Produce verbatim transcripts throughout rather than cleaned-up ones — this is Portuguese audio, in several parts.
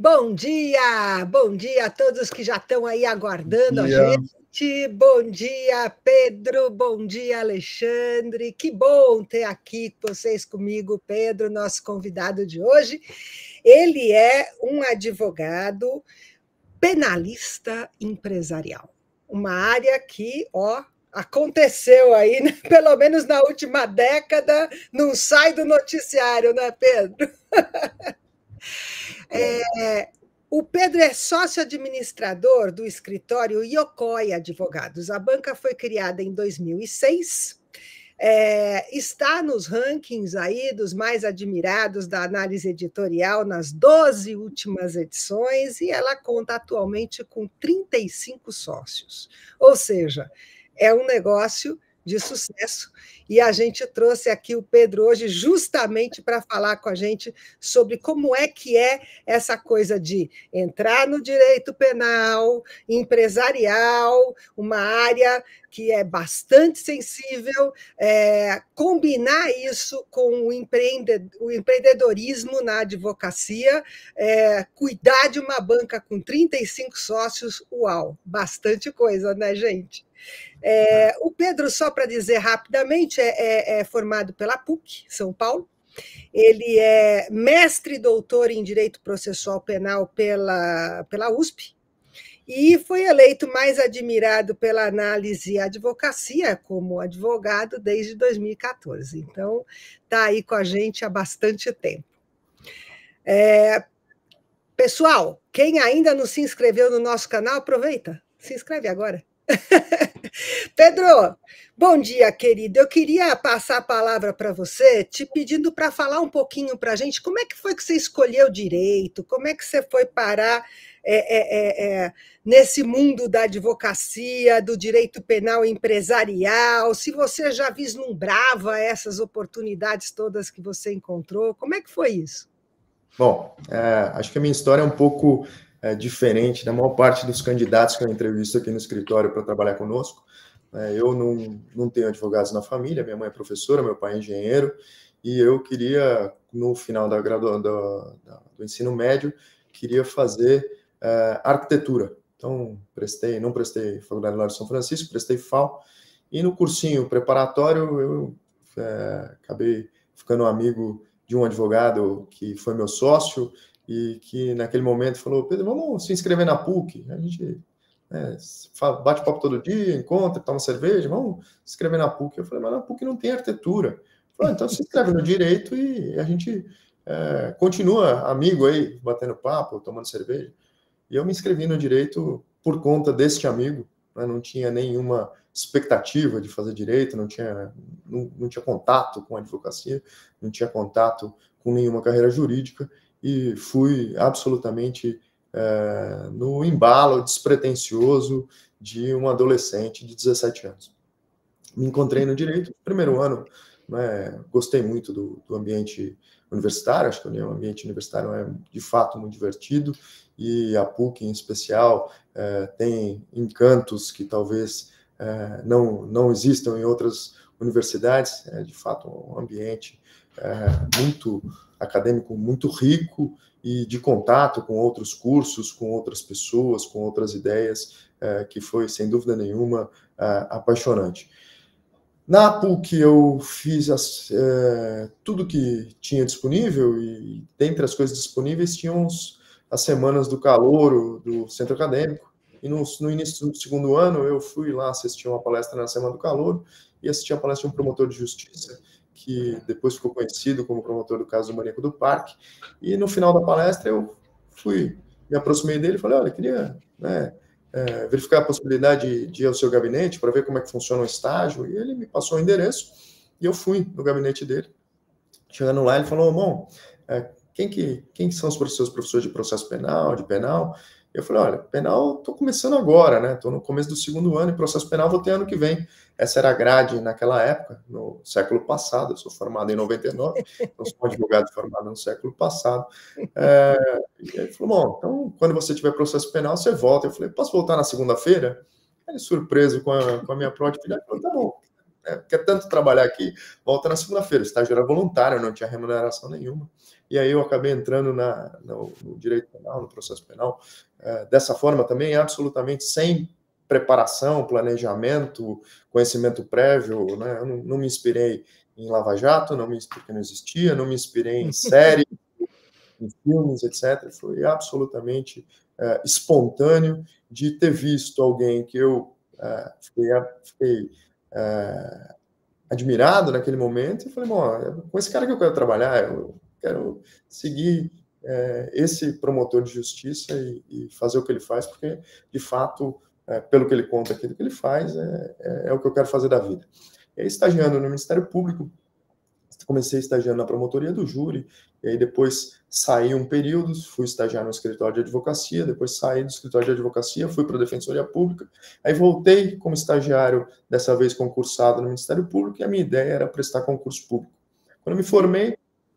Bom dia, bom dia a todos que já estão aí aguardando a gente. Bom dia, Pedro, bom dia, Alexandre. Que bom ter aqui vocês comigo, Pedro, nosso convidado de hoje. Ele é um advogado penalista empresarial, uma área que, ó, aconteceu aí, né? Pelo menos na última década, não sai do noticiário, né, Pedro? É, o Pedro é sócio-administrador do escritório Yokoi Advogados. A banca foi criada em dois mil e seis, é, está nos rankings aí dos mais admirados da análise editorial nas doze últimas edições e ela conta atualmente com trinta e cinco sócios. Ou seja, é um negócio de sucesso. E a gente trouxe aqui o Pedro hoje justamente para falar com a gente sobre como é que é essa coisa de entrar no direito penal, empresarial, uma área que é bastante sensível, é, combinar isso com o, empreende, o empreendedorismo na advocacia, é, cuidar de uma banca com trinta e cinco sócios, uau, bastante coisa, né, gente? É, o Pedro, só para dizer rapidamente, é, é, é formado pela P U C, São Paulo. Ele é mestre e doutor em Direito Processual Penal pela, pela U S P e foi eleito mais admirado pela análise e advocacia como advogado desde dois mil e quatorze. Então, está aí com a gente há bastante tempo. É, pessoal, quem ainda não se inscreveu no nosso canal, aproveita, se inscreve agora. Pedro, bom dia, querido. Eu queria passar a palavra para você, te pedindo para falar um pouquinho para a gente como é que foi que você escolheu direito, como é que você foi parar é, é, é, nesse mundo da advocacia, do direito penal empresarial, se você já vislumbrava essas oportunidades todas que você encontrou, como é que foi isso? Bom, é, acho que a minha história é um pouco é, diferente da maior parte dos candidatos que eu entrevisto aqui no escritório para trabalhar conosco. É, eu não, não tenho advogados na família, minha mãe é professora, meu pai é engenheiro, e eu queria, no final da gradua, do, do ensino médio, queria fazer é, arquitetura. Então, prestei, não prestei Faculdade de São Francisco, prestei F A U, e no cursinho preparatório eu é, acabei ficando amigo de um advogado que foi meu sócio e que naquele momento falou: Pedro, vamos se inscrever na P U C, a gente é, bate papo todo dia, encontra, toma cerveja, vamos se inscrever na P U C. Eu falei: mas na P U C não tem arquitetura. Ele falou: então se inscreve no direito e a gente é, continua amigo aí, batendo papo, tomando cerveja. E eu me inscrevi no direito por conta deste amigo, né? Não tinha nenhuma expectativa de fazer direito, não tinha, não, não tinha contato com a advocacia, não tinha contato com nenhuma carreira jurídica, e fui absolutamente é, no embalo despretensioso de um adolescente de dezessete anos. Me encontrei no direito, no primeiro ano, né, gostei muito do, do ambiente universitário, acho que o ambiente universitário é de fato muito divertido, e a P U C em especial é, tem encantos que talvez é, não, não existam em outras universidades. É de fato um ambiente é, muito acadêmico, muito rico e de contato com outros cursos, com outras pessoas, com outras ideias, é, que foi, sem dúvida nenhuma, é, apaixonante. Na P U C eu fiz as, é, tudo que tinha disponível, e dentre as coisas disponíveis tinham os, as semanas do calouro do centro acadêmico, e no, no início do segundo ano eu fui lá assistir uma palestra na Semana do Calouro e assisti a palestra de um promotor de justiça que depois ficou conhecido como promotor do caso do Maníaco do Parque, e no final da palestra eu fui, me aproximei dele e falei: olha, eu queria, né, é, verificar a possibilidade de, de ir ao seu gabinete para ver como é que funciona o estágio, e ele me passou o endereço, e eu fui no gabinete dele. Chegando lá, ele falou: bom, é, quem, que, quem que são os seus professores de processo penal, de penal? Eu falei: olha, penal estou começando agora, né? Estou no começo do segundo ano, e processo penal vou ter ano que vem. Essa era a grade naquela época, no século passado. Eu sou formado em noventa e nove, então sou um advogado formado no século passado. É, e ele falou: bom, então quando você tiver processo penal, você volta. Eu falei: posso voltar na segunda-feira? Ele, surpreso com a, com a minha prova de filha, falou: tá bom, né, quer tanto trabalhar aqui, volta na segunda-feira. O estágio era voluntário, não tinha remuneração nenhuma. E aí eu acabei entrando na, no, no direito penal, no processo penal, é, dessa forma também, absolutamente sem preparação, planejamento, conhecimento prévio, né? Eu não, não me inspirei em Lava Jato, não me porque não existia, não me inspirei em série, em filmes, etcétera. Foi absolutamente é, espontâneo de ter visto alguém que eu é, fiquei, fiquei é, admirado naquele momento e falei, bom, com esse cara que eu quero trabalhar, eu quero seguir é, esse promotor de justiça e, e fazer o que ele faz, porque, de fato, é, pelo que ele conta aqui, do que ele faz, é, é, é o que eu quero fazer da vida. E aí, estagiando no Ministério Público, comecei estagiando na promotoria do júri, e aí depois saí um período, fui estagiar no escritório de advocacia, depois saí do escritório de advocacia, fui para a Defensoria Pública, aí voltei como estagiário, dessa vez concursado no Ministério Público, e a minha ideia era prestar concurso público. Quando eu me formei,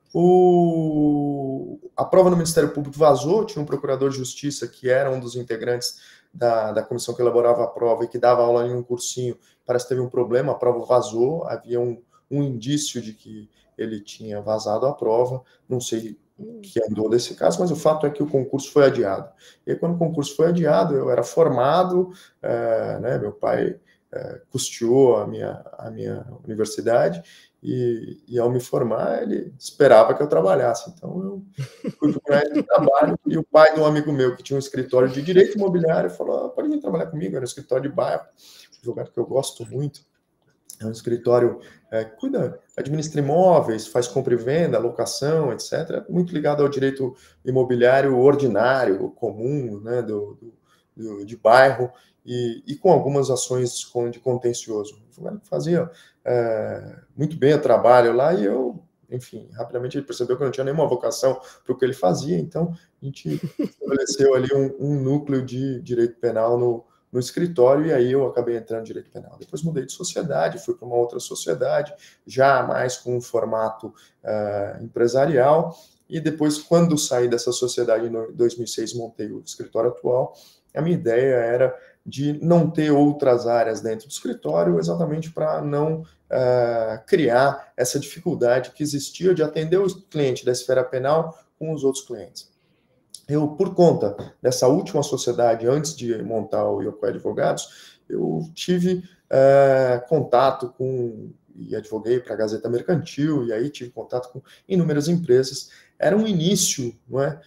o... a prova no Ministério Público vazou, tinha um procurador de justiça que era um dos integrantes da, da comissão que elaborava a prova e que dava aula em um cursinho, parece que teve um problema, a prova vazou, havia um um indício de que ele tinha vazado a prova, não sei o que andou desse caso, mas o fato é que o concurso foi adiado. E aí, quando o concurso foi adiado, eu era formado, é, né, meu pai é, custeou a minha, a minha universidade, e, e ao me formar, ele esperava que eu trabalhasse. Então, eu fui procurar esse trabalho, e o pai de um amigo meu, que tinha um escritório de direito imobiliário, falou, ah, pode vir trabalhar comigo, era um escritório de bairro, um lugar que eu gosto muito. É um escritório é, que cuida, administra imóveis, faz compra e venda, locação, etcétera. Muito ligado ao direito imobiliário ordinário, comum, né, do, do, de bairro, e, e com algumas ações de contencioso. Fazia é, muito bem o trabalho lá e eu, enfim, rapidamente ele percebeu que eu não tinha nenhuma vocação para o que ele fazia, então a gente estabeleceu ali um, um núcleo de direito penal no no escritório, e aí eu acabei entrando em direito penal. Depois mudei de sociedade, fui para uma outra sociedade, já mais com um formato uh, empresarial, e depois, quando saí dessa sociedade em dois mil e seis, montei o escritório atual. A minha ideia era de não ter outras áreas dentro do escritório, exatamente para não uh, criar essa dificuldade que existia de atender o cliente da esfera penal com os outros clientes. Eu, por conta dessa última sociedade, antes de montar o Yokoi Advogados, eu tive é, contato com, e advoguei para a Gazeta Mercantil, e aí tive contato com inúmeras empresas. Era um início, não é,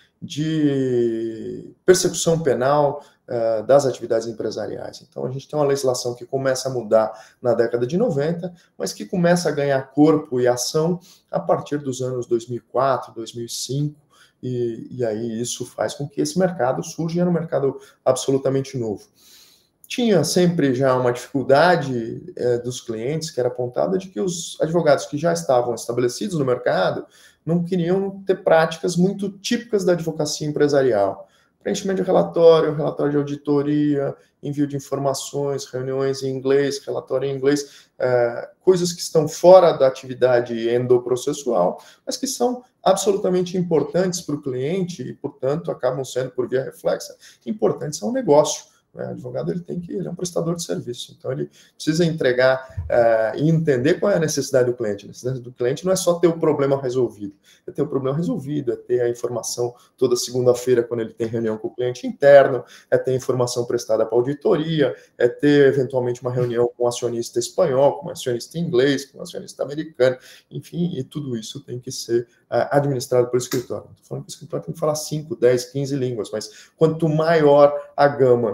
de persecução penal é, das atividades empresariais. Então, a gente tem uma legislação que começa a mudar na década de noventa, mas que começa a ganhar corpo e ação a partir dos anos dois mil e quatro, dois mil e cinco, E, e aí isso faz com que esse mercado surja, era um mercado absolutamente novo. Tinha sempre já uma dificuldade é, dos clientes, que era apontada, de que os advogados que já estavam estabelecidos no mercado não queriam ter práticas muito típicas da advocacia empresarial. Preenchimento de relatório, relatório de auditoria, envio de informações, reuniões em inglês, relatório em inglês, é, coisas que estão fora da atividade endoprocessual, mas que são absolutamente importantes para o cliente e, portanto, acabam sendo, por via reflexa, importantes ao negócio. O advogado ele tem que, ele é um prestador de serviço, então ele precisa entregar uh, e entender qual é a necessidade do cliente. A necessidade do cliente não é só ter o problema resolvido, é ter o problema resolvido, é ter a informação toda segunda-feira quando ele tem reunião com o cliente interno, é ter informação prestada para auditoria, é ter eventualmente uma reunião com um acionista espanhol, com um acionista inglês, com um acionista americano, enfim, e tudo isso tem que ser uh, administrado pelo escritório. Estou falando que o escritório tem que falar cinco, dez, quinze línguas, mas quanto maior a gama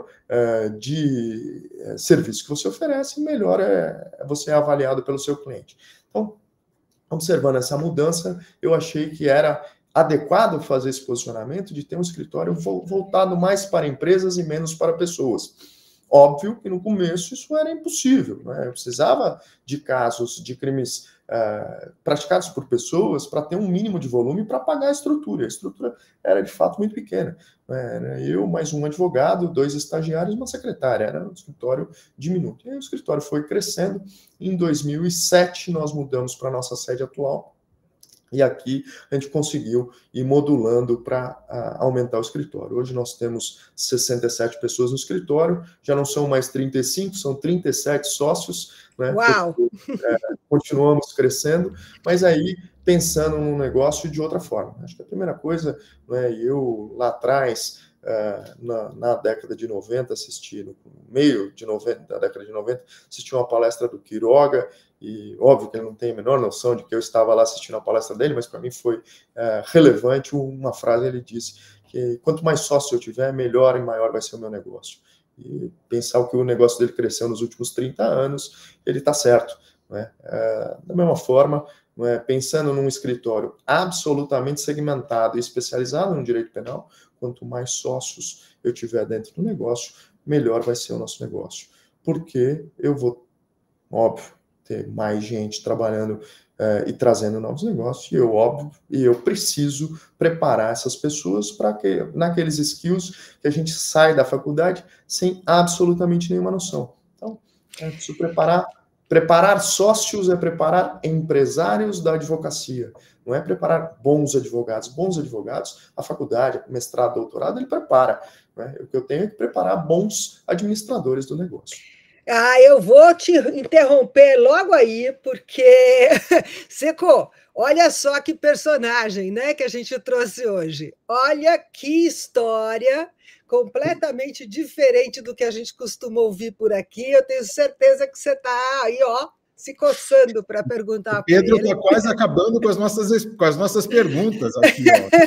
de serviço que você oferece, melhor é você é avaliado pelo seu cliente. Então, observando essa mudança, eu achei que era adequado fazer esse posicionamento de ter um escritório voltado mais para empresas e menos para pessoas. Óbvio que no começo isso era impossível, né? Eu precisava de casos de crimes uh, praticados por pessoas para ter um mínimo de volume para pagar a estrutura. A estrutura era de fato muito pequena. Né? Eu, mais um advogado, dois estagiários e uma secretária. Era um escritório diminuto. E aí o escritório foi crescendo. Em dois mil e sete, nós mudamos para a nossa sede atual. E aqui a gente conseguiu ir modulando para uh, aumentar o escritório. Hoje nós temos sessenta e sete pessoas no escritório, já não são mais trinta e cinco, são trinta e sete sócios, né? Uau! Porque, é, continuamos crescendo, mas aí pensando num negócio de outra forma. Acho que a primeira coisa, né, eu lá atrás, uh, na, na década de noventa, assisti, no meio de noventa, da década de noventa, assisti uma palestra do Quiroga, e óbvio que ele não tem a menor noção de que eu estava lá assistindo a palestra dele, mas para mim foi é, relevante uma frase. Ele disse que quanto mais sócio eu tiver, melhor e maior vai ser o meu negócio. E pensar o que o negócio dele cresceu nos últimos trinta anos, ele está certo. Né? É, da mesma forma, né, pensando num escritório absolutamente segmentado e especializado no direito penal, quanto mais sócios eu tiver dentro do negócio, melhor vai ser o nosso negócio. Porque eu vou, óbvio, ter mais gente trabalhando uh, e trazendo novos negócios, e eu, óbvio, e eu preciso preparar essas pessoas para que, naqueles skills que a gente sai da faculdade sem absolutamente nenhuma noção. Então, eu preciso preparar, preparar sócios é preparar empresários da advocacia, não é preparar bons advogados. Bons advogados, a faculdade, mestrado, doutorado, ele prepara. Né? O que eu tenho é que preparar bons administradores do negócio. Ah, eu vou te interromper logo aí, porque, Seco, olha só que personagem, né, que a gente trouxe hoje. Olha que história completamente diferente do que a gente costuma ouvir por aqui. Eu tenho certeza que você está aí, ó, se coçando para perguntar para ele. Pedro está quase acabando com as nossas, com as nossas perguntas aqui,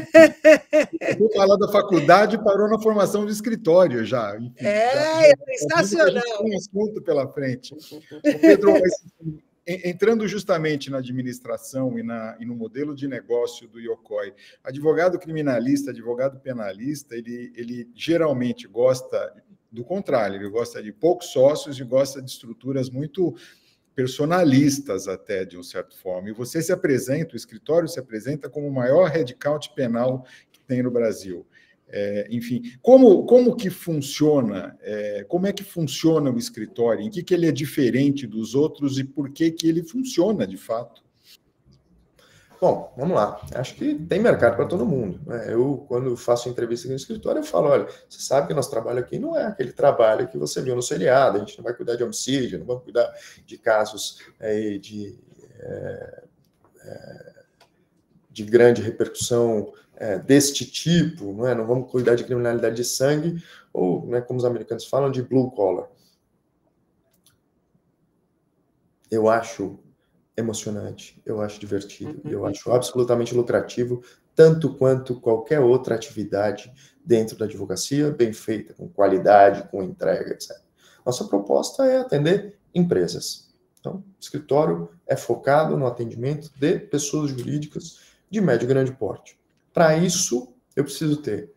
ó. Vou falar da faculdade e parou na formação de escritório já. Enfim, é, já, é sensacional. Já tem um assunto pela frente. O Pedro, entrando justamente na administração e, na, e no modelo de negócio do Yokoi, advogado criminalista, advogado penalista, ele, ele geralmente gosta do contrário, ele gosta de poucos sócios e gosta de estruturas muito personalistas até, de um certo forma. E você se apresenta, o escritório se apresenta como o maior headcount penal que tem no Brasil. É, enfim, como, como que funciona, é, como é que funciona o escritório, em que, que ele é diferente dos outros e por que, que ele funciona de fato? Bom, vamos lá. Acho que tem mercado para todo mundo. Né? Eu, quando faço entrevista aqui no escritório, eu falo, olha, você sabe que nosso trabalho aqui não é aquele trabalho que você viu no seriado, a gente não vai cuidar de homicídio, não vamos cuidar de casos é, de, é, é, de grande repercussão é, deste tipo, não, é? Não vamos cuidar de criminalidade de sangue, ou, né, como os americanos falam, de blue collar. Eu acho emocionante, eu acho divertido, eu acho absolutamente lucrativo, tanto quanto qualquer outra atividade dentro da advocacia, bem feita, com qualidade, com entrega, etcétera. Nossa proposta é atender empresas. Então, o escritório é focado no atendimento de pessoas jurídicas de médio e grande porte. Para isso, eu preciso ter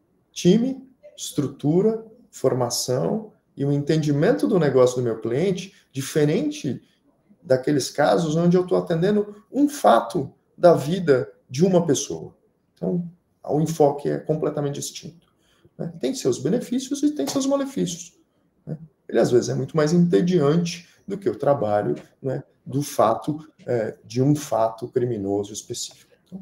time, estrutura, formação e um entendimento do negócio do meu cliente diferente daqueles casos onde eu estou atendendo um fato da vida de uma pessoa. Então, o enfoque é completamente distinto. Né? Tem seus benefícios e tem seus malefícios. Né? Ele, às vezes, é muito mais entediante do que o trabalho, né, do fato, é, de um fato criminoso específico. Então,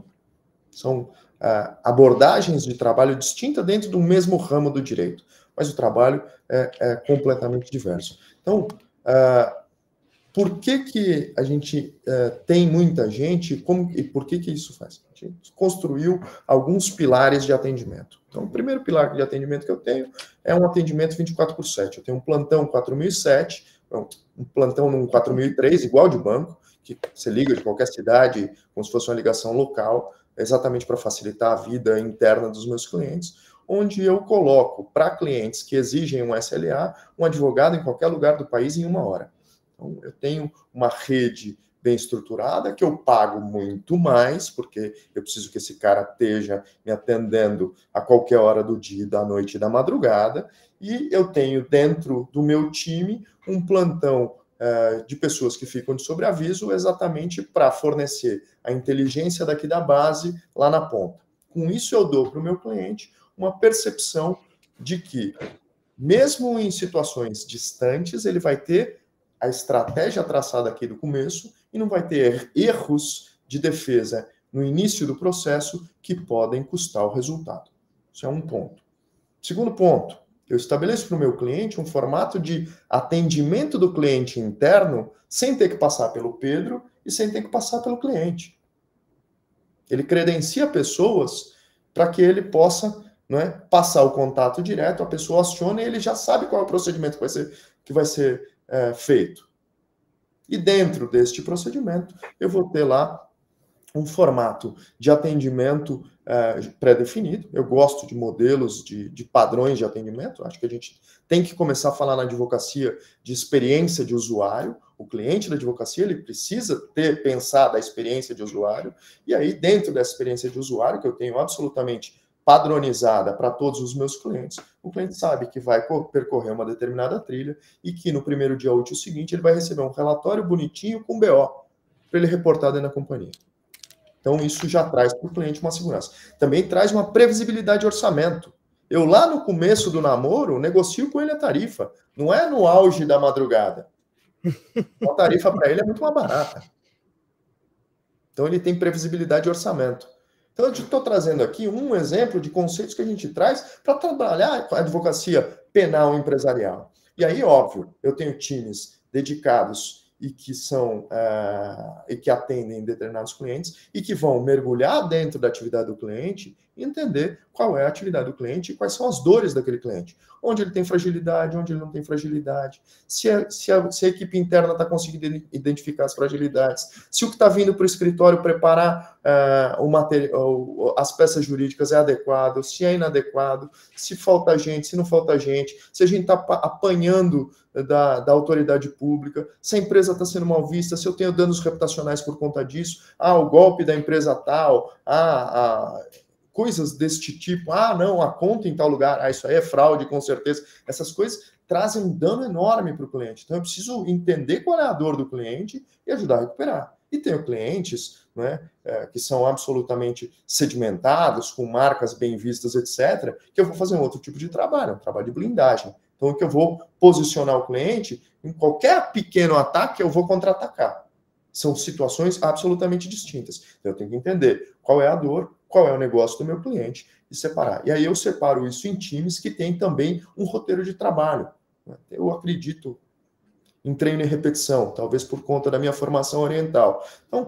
são é, abordagens de trabalho distintas dentro do mesmo ramo do direito, mas o trabalho é, é completamente diverso. Então, é, por que, que a gente uh, tem muita gente como, e por que, que isso faz? A gente construiu alguns pilares de atendimento. Então, o primeiro pilar de atendimento que eu tenho é um atendimento vinte e quatro por sete. Eu tenho um plantão quatro mil e sete, um plantão num quatro mil e três, igual de banco, que você liga de qualquer cidade, como se fosse uma ligação local, exatamente para facilitar a vida interna dos meus clientes, onde eu coloco para clientes que exigem um S L A, um advogado em qualquer lugar do país em uma hora. Então, eu tenho uma rede bem estruturada, que eu pago muito mais, porque eu preciso que esse cara esteja me atendendo a qualquer hora do dia, da noite e da madrugada, e eu tenho dentro do meu time um plantão uh, de pessoas que ficam de sobreaviso exatamente para fornecer a inteligência daqui da base lá na ponta. Com isso, eu dou para o meu cliente uma percepção de que, mesmo em situações distantes, ele vai ter a estratégia traçada aqui do começo e não vai ter erros de defesa no início do processo que podem custar o resultado. Isso é um ponto. Segundo ponto, eu estabeleço para o meu cliente um formato de atendimento do cliente interno sem ter que passar pelo Pedro e sem ter que passar pelo cliente. Ele credencia pessoas para que ele possa, não é, passar o contato direto, a pessoa aciona e ele já sabe qual é o procedimento que vai ser, que vai ser é, feito. E dentro deste procedimento, eu vou ter lá um formato de atendimento é, pré-definido. Eu gosto de modelos, de, de padrões de atendimento. Acho que a gente tem que começar a falar na advocacia de experiência de usuário. O cliente da advocacia, ele precisa ter pensado a experiência de usuário. E aí, dentro dessa experiência de usuário, que eu tenho absolutamente padronizada para todos os meus clientes, o cliente sabe que vai percorrer uma determinada trilha e que no primeiro dia útil seguinte ele vai receber um relatório bonitinho com B O para ele reportar dentro da companhia. Então, isso já traz para o cliente uma segurança. Também traz uma previsibilidade de orçamento. Eu, lá no começo do namoro, negocio com ele a tarifa. Não é no auge da madrugada. A tarifa para ele é muito mais barata. Então, ele tem previsibilidade de orçamento. Então, eu estou trazendo aqui um exemplo de conceitos que a gente traz para trabalhar a advocacia penal empresarial. E aí, óbvio, eu tenho times dedicados e que são uh, e que atendem determinados clientes e que vão mergulhar dentro da atividade do cliente e entender qual é a atividade do cliente e quais são as dores daquele cliente. Onde ele tem fragilidade, onde ele não tem fragilidade, se a, se a, se a equipe interna está conseguindo identificar as fragilidades, se o que está vindo para o escritório preparar uh, o material, as peças jurídicas é adequado, se é inadequado, se falta gente, se não falta gente, se a gente está apanhando Da, da autoridade pública, se a empresa está sendo mal vista, se eu tenho danos reputacionais por conta disso, ah, o golpe da empresa tal, ah, ah, coisas deste tipo, ah, não, a conta em tal lugar, ah, isso aí é fraude, com certeza. Essas coisas trazem um dano enorme para o cliente. Então, eu preciso entender qual é a dor do cliente e ajudar a recuperar. E tenho clientes, né, é, que são absolutamente sedimentados, com marcas bem vistas, etcétera, que eu vou fazer um outro tipo de trabalho, um trabalho de blindagem. Então, que eu vou posicionar o cliente em qualquer pequeno ataque, eu vou contra-atacar. São situações absolutamente distintas. Então, eu tenho que entender qual é a dor, qual é o negócio do meu cliente e separar. E aí eu separo isso em times que têm também um roteiro de trabalho. Eu acredito em treino e repetição, talvez por conta da minha formação oriental. Então,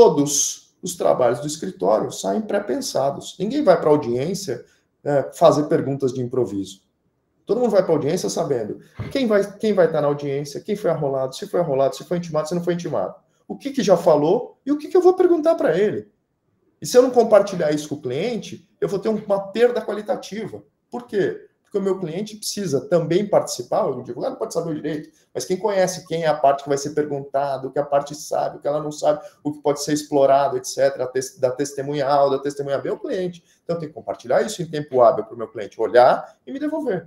todos os trabalhos do escritório saem pré-pensados. Ninguém vai para a audiência é, fazer perguntas de improviso. Todo mundo vai para a audiência sabendo quem vai, quem vai estar na audiência, quem foi arrolado, se foi arrolado, se foi intimado, se não foi intimado. O que, que já falou e o que, que eu vou perguntar para ele. E se eu não compartilhar isso com o cliente, eu vou ter uma perda qualitativa. Por quê? Porque o meu cliente precisa também participar, o advogado pode saber o direito, mas quem conhece quem é a parte que vai ser perguntado, o que a parte sabe, o que ela não sabe, o que pode ser explorado, etcétera, da testemunha A ou da testemunha B é o cliente. Então eu tenho que compartilhar isso em tempo hábil para o meu cliente olhar e me devolver.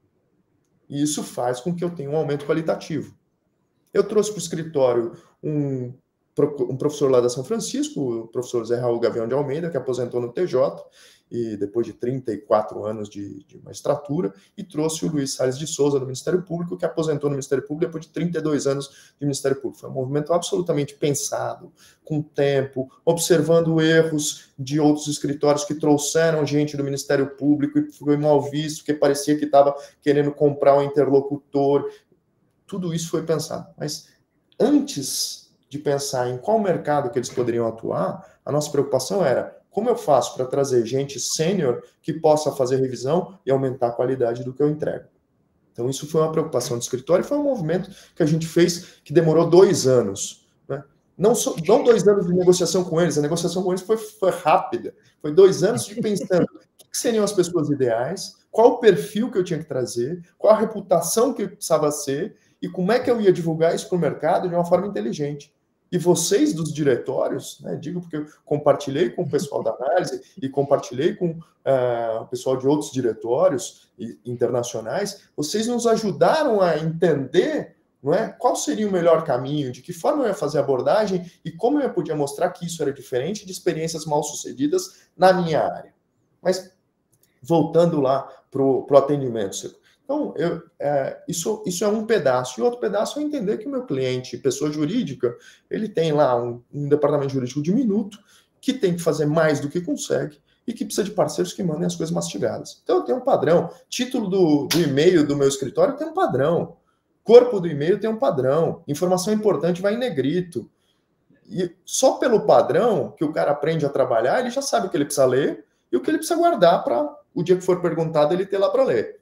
E isso faz com que eu tenha um aumento qualitativo. Eu trouxe para o escritório um, um professor lá da São Francisco, o professor Zé Raul Gavião de Almeida, que aposentou no T J, e depois de trinta e quatro anos de, de magistratura, e trouxe o Luiz Salles de Souza, do Ministério Público, que aposentou no Ministério Público depois de trinta e dois anos de Ministério Público. Foi um movimento absolutamente pensado, com tempo, observando erros de outros escritórios que trouxeram gente do Ministério Público e foi mal visto, porque parecia que estava querendo comprar um interlocutor. Tudo isso foi pensado. Mas antes de pensar em qual mercado que eles poderiam atuar, a nossa preocupação era como eu faço para trazer gente sênior que possa fazer revisão e aumentar a qualidade do que eu entrego. Então, isso foi uma preocupação do escritório e foi um movimento que a gente fez que demorou dois anos. Né? Não, so, não dois anos de negociação com eles, a negociação com eles foi, foi rápida. Foi dois anos de pensando o que seriam as pessoas ideais, qual o perfil que eu tinha que trazer, qual a reputação que eu precisava ser e como é que eu ia divulgar isso para o mercado de uma forma inteligente. E vocês dos diretórios, né, digo porque eu compartilhei com o pessoal da análise e compartilhei com uh, o pessoal de outros diretórios internacionais, vocês nos ajudaram a entender, não é, qual seria o melhor caminho, de que forma eu ia fazer a abordagem e como eu podia mostrar que isso era diferente de experiências mal sucedidas na minha área. Mas voltando lá para o atendimento, então, eu, é, isso, isso é um pedaço. E outro pedaço é entender que o meu cliente, pessoa jurídica, ele tem lá um, um departamento jurídico diminuto que tem que fazer mais do que consegue e que precisa de parceiros que mandem as coisas mastigadas. Então, eu tenho um padrão. Título do, do e-mail do meu escritório tem um padrão. Corpo do e-mail tem um padrão. Informação importante vai em negrito. E só pelo padrão que o cara aprende a trabalhar, ele já sabe o que ele precisa ler e o que ele precisa guardar para o dia que for perguntado ele ter lá para ler.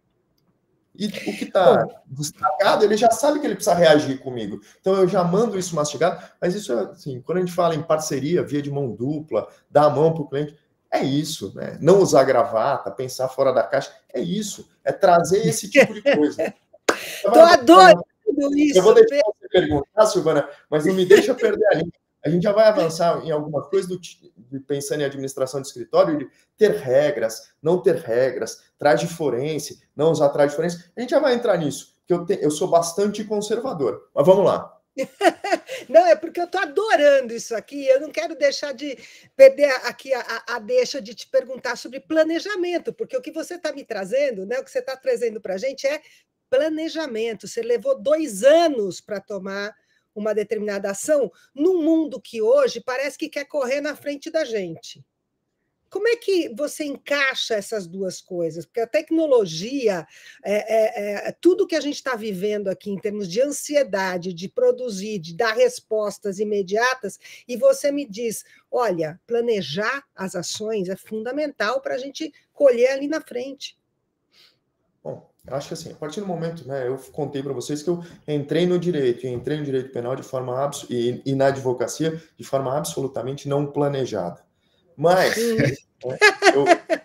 E o que está destacado, ele já sabe que ele precisa reagir comigo. Então, eu já mando isso mastigado. Mas isso é assim, quando a gente fala em parceria, via de mão dupla, dar a mão para o cliente, é isso, né? Não usar gravata, pensar fora da caixa, é isso. É trazer esse tipo de coisa. Estou adorando isso. Eu vou deixar você perguntar, Silvana, mas não me deixa perder a linha. A gente já vai avançar em algumas coisas, do, de, pensando em administração de escritório, de ter regras, não ter regras, traje forense, não usar traje forense. A gente já vai entrar nisso, porque eu, te, eu sou bastante conservador. Mas vamos lá. Não, é porque eu estou adorando isso aqui. Eu não quero deixar de perder aqui a, a, a deixa de te perguntar sobre planejamento, porque o que você está me trazendo, né, o que você está trazendo para a gente é planejamento. Você levou dois anos para tomar uma determinada ação num mundo que hoje parece que quer correr na frente da gente. Como é que você encaixa essas duas coisas? Porque a tecnologia, é, é, é, tudo que a gente está vivendo aqui em termos de ansiedade, de produzir, de dar respostas imediatas, e você me diz, olha, planejar as ações é fundamental para a gente colher ali na frente. Bom, eu acho que assim, a partir do momento, né, eu contei para vocês que eu entrei no direito, e entrei no direito penal de forma abs... e, e na advocacia de forma absolutamente não planejada. Mas né, eu,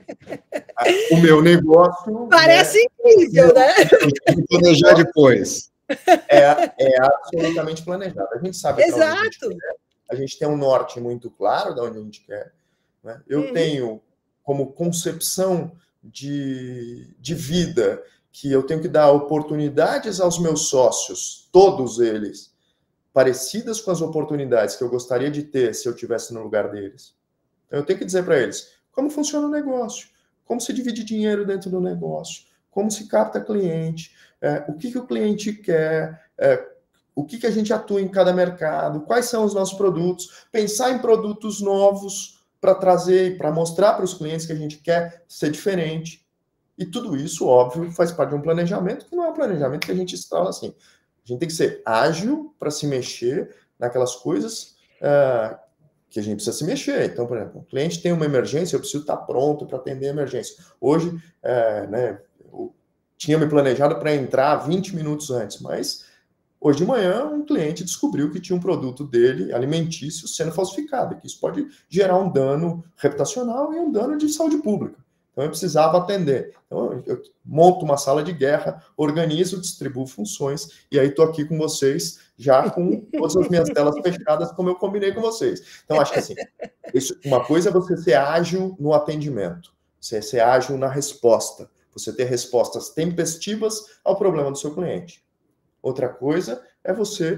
o meu negócio... Parece né, incrível, né? Planejar depois. É, é absolutamente planejado. A gente sabe Exato. Onde a gente quer, a gente tem um norte muito claro de onde a gente quer. Né? Eu uhum. tenho como concepção de, de vida que eu tenho que dar oportunidades aos meus sócios, todos eles, parecidas com as oportunidades que eu gostaria de ter se eu estivesse no lugar deles. Então, eu tenho que dizer para eles como funciona o negócio, como se divide dinheiro dentro do negócio, como se capta cliente, é, o que, que o cliente quer, é, o que, que a gente atua em cada mercado, quais são os nossos produtos, pensar em produtos novos para trazer, para mostrar para os clientes que a gente quer ser diferente. E tudo isso, óbvio, faz parte de um planejamento que não é um planejamento que a gente instala assim. A gente tem que ser ágil para se mexer naquelas coisas uh, que a gente precisa se mexer. Então, por exemplo, o cliente tem uma emergência, eu preciso estar pronto para atender a emergência. Hoje, uh, né, eu tinha me planejado para entrar vinte minutos antes, mas hoje de manhã um cliente descobriu que tinha um produto dele, alimentício, sendo falsificado, que isso pode gerar um dano reputacional e um dano de saúde pública. Então, eu precisava atender. Então, eu monto uma sala de guerra, organizo, distribuo funções, e aí estou aqui com vocês, já com todas as minhas telas fechadas, como eu combinei com vocês. Então, acho que assim, isso, uma coisa é você ser ágil no atendimento, você ser ágil na resposta, você ter respostas tempestivas ao problema do seu cliente. Outra coisa é você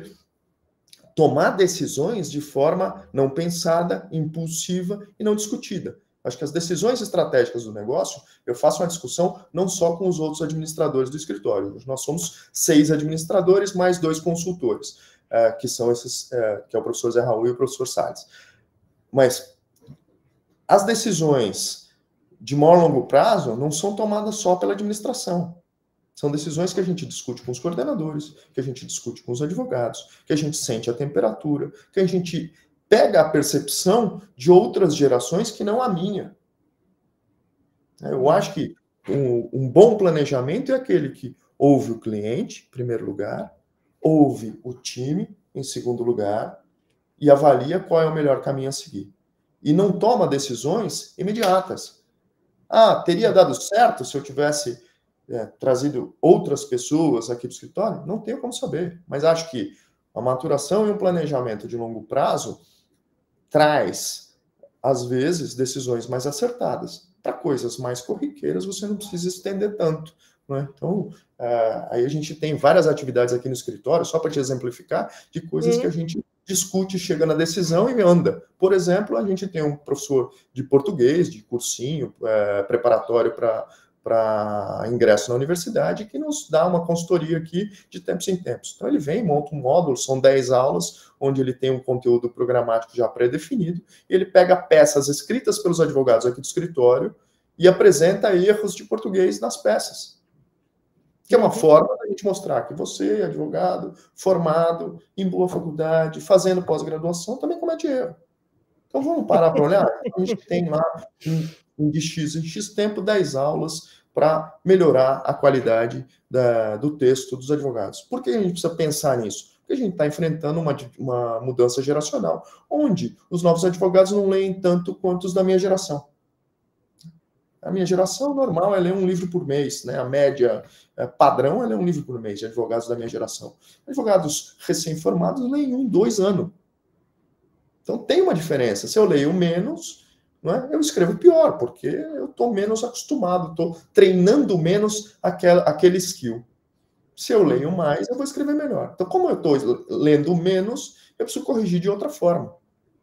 tomar decisões de forma não pensada, impulsiva e não discutida. Acho que as decisões estratégicas do negócio, eu faço uma discussão não só com os outros administradores do escritório. Nós somos seis administradores, mais dois consultores, uh, que são esses, uh, que é o professor Zé Raul e o professor Salles. Mas as decisões de maior longo prazo não são tomadas só pela administração. São decisões que a gente discute com os coordenadores, que a gente discute com os advogados, que a gente sente a temperatura, que a gente pega a percepção de outras gerações que não a minha. Eu acho que um, um bom planejamento é aquele que ouve o cliente, em primeiro lugar, ouve o time, em segundo lugar, e avalia qual é o melhor caminho a seguir. E não toma decisões imediatas. Ah, teria dado certo se eu tivesse é, trazido outras pessoas aqui para o escritório? Não tenho como saber, mas acho que a maturação e um planejamento de longo prazo traz, às vezes, decisões mais acertadas. Para coisas mais corriqueiras, você não precisa estender tanto. Né? Então, uh, aí a gente tem várias atividades aqui no escritório, só para te exemplificar, de coisas uhum. que a gente discute, chega na decisão e anda. Por exemplo, a gente tem um professor de português, de cursinho, uh, preparatório para para ingresso na universidade, que nos dá uma consultoria aqui de tempos em tempos. Então ele vem, monta um módulo, são dez aulas, onde ele tem um conteúdo programático já pré-definido, e ele pega peças escritas pelos advogados aqui do escritório e apresenta erros de português nas peças. Que é uma forma da gente mostrar que você, advogado, formado, em boa faculdade, fazendo pós-graduação, também comete erro. Então vamos parar para olhar. A gente tem lá um, um de X em X tempo, dez aulas para melhorar a qualidade da, do texto dos advogados. Por que a gente precisa pensar nisso? Porque a gente está enfrentando uma, uma mudança geracional, onde os novos advogados não leem tanto quanto os da minha geração. A minha geração normal é ler um livro por mês, né? A média é, padrão é ler um livro por mês, de advogados da minha geração. Advogados recém-formados leem um, dois anos. Então tem uma diferença. Se eu leio menos, não é? Eu escrevo pior, porque eu estou menos acostumado, estou treinando menos aquela, aquele skill. Se eu leio mais, eu vou escrever melhor. Então, como eu estou lendo menos, eu preciso corrigir de outra forma.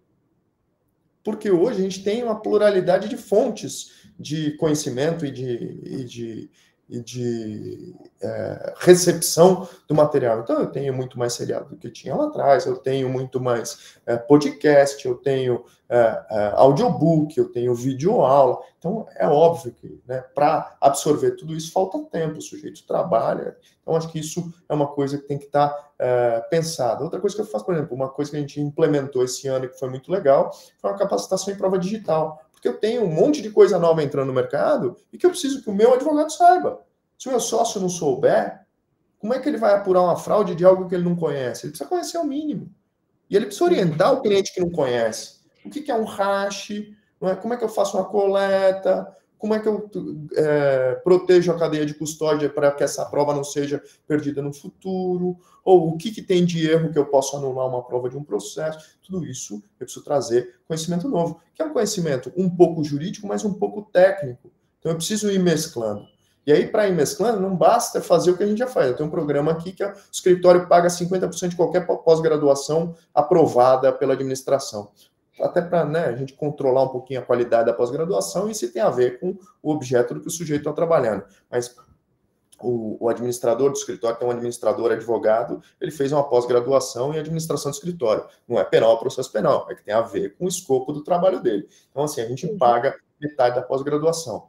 Porque hoje a gente tem uma pluralidade de fontes de conhecimento e de, e de, e de é, recepção do material. Então, eu tenho muito mais seriado do que tinha lá atrás, eu tenho muito mais é, podcast, eu tenho é, é, audiobook, eu tenho videoaula. Então, é óbvio que, né, para absorver tudo isso, falta tempo, o sujeito trabalha. Então, acho que isso é uma coisa que tem que estar é, pensada. Outra coisa que eu faço, por exemplo, uma coisa que a gente implementou esse ano e que foi muito legal, foi uma capacitação em prova digital. Porque eu tenho um monte de coisa nova entrando no mercado e que eu preciso que o meu advogado saiba. Se o meu sócio não souber, como é que ele vai apurar uma fraude de algo que ele não conhece? Ele precisa conhecer o mínimo. E ele precisa orientar o cliente que não conhece. O que é um hash? Não é? Como é que eu faço uma coleta? Como é que eu é, protejo a cadeia de custódia para que essa prova não seja perdida no futuro? Ou o que, que tem de erro que eu posso anular uma prova de um processo? Tudo isso eu preciso trazer conhecimento novo, que é um conhecimento um pouco jurídico, mas um pouco técnico. Então eu preciso ir mesclando. E aí, para ir mesclando, não basta fazer o que a gente já faz. Eu tenho um programa aqui que o escritório paga cinquenta por cento de qualquer pós-graduação aprovada pela administração. Até para, né, a gente controlar um pouquinho a qualidade da pós-graduação e se tem a ver com o objeto do que o sujeito está trabalhando. Mas o, o administrador do escritório, tem um administrador advogado, ele fez uma pós-graduação em administração do escritório. Não é penal, é processo penal, é que tem a ver com o escopo do trabalho dele. Então, assim, a gente paga metade da pós-graduação.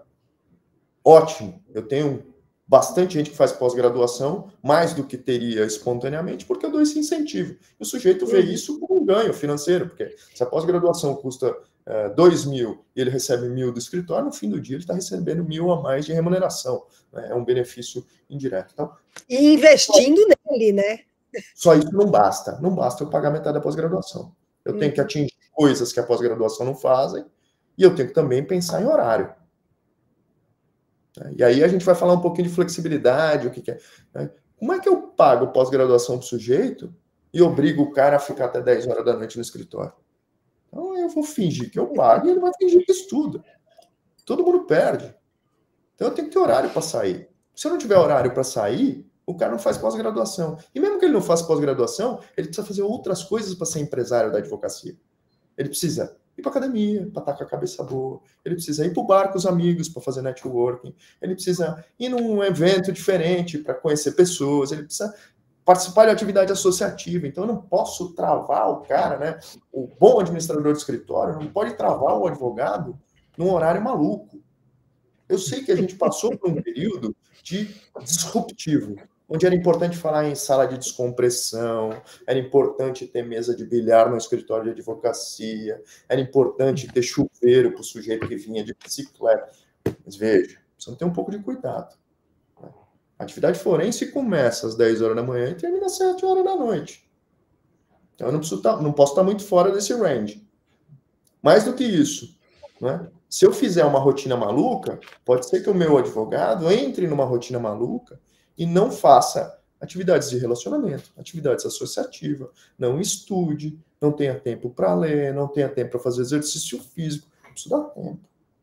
Ótimo, eu tenho bastante gente que faz pós-graduação, mais do que teria espontaneamente, porque eu dou esse incentivo. E o sujeito vê isso como um ganho financeiro, porque se a pós-graduação custa é, dois mil e ele recebe mil do escritório, no fim do dia ele está recebendo mil a mais de remuneração. Né? É um benefício indireto. Então, e investindo só, nele, né? Só isso não basta. Não basta eu pagar metade da pós-graduação. Eu hum. tenho que atingir coisas que a pós-graduação não fazem e eu tenho que também pensar em horário. E aí a gente vai falar um pouquinho de flexibilidade, o que, que é. Né? Como é que eu pago pós-graduação para o sujeito e obrigo o cara a ficar até dez horas da noite no escritório? Então eu vou fingir que eu pago e ele vai fingir que estuda. Todo mundo perde. Então eu tenho que ter horário para sair. Se eu não tiver horário para sair, o cara não faz pós-graduação. E mesmo que ele não faça pós-graduação, ele precisa fazer outras coisas para ser empresário da advocacia. Ele precisa ir para academia, para estar com a cabeça boa. Ele precisa ir para o bar com os amigos, para fazer networking. Ele precisa ir num evento diferente para conhecer pessoas. Ele precisa participar de atividade associativa. Então, eu não posso travar o cara, né? O bom administrador de escritório não pode travar o advogado num horário maluco. Eu sei que a gente passou por um período de disruptivo, onde era importante falar em sala de descompressão, era importante ter mesa de bilhar no escritório de advocacia, era importante ter chuveiro para o sujeito que vinha de bicicleta. Mas veja, precisa ter um pouco de cuidado. Né? A atividade forense começa às dez horas da manhã e termina às sete horas da noite. Então eu não, preciso tá, não posso estar muito fora desse range. Mais do que isso, né? Se eu fizer uma rotina maluca, pode ser que o meu advogado entre numa rotina maluca e não faça atividades de relacionamento, atividades associativas, não estude, não tenha tempo para ler, não tenha tempo para fazer exercício físico. Isso dá tempo.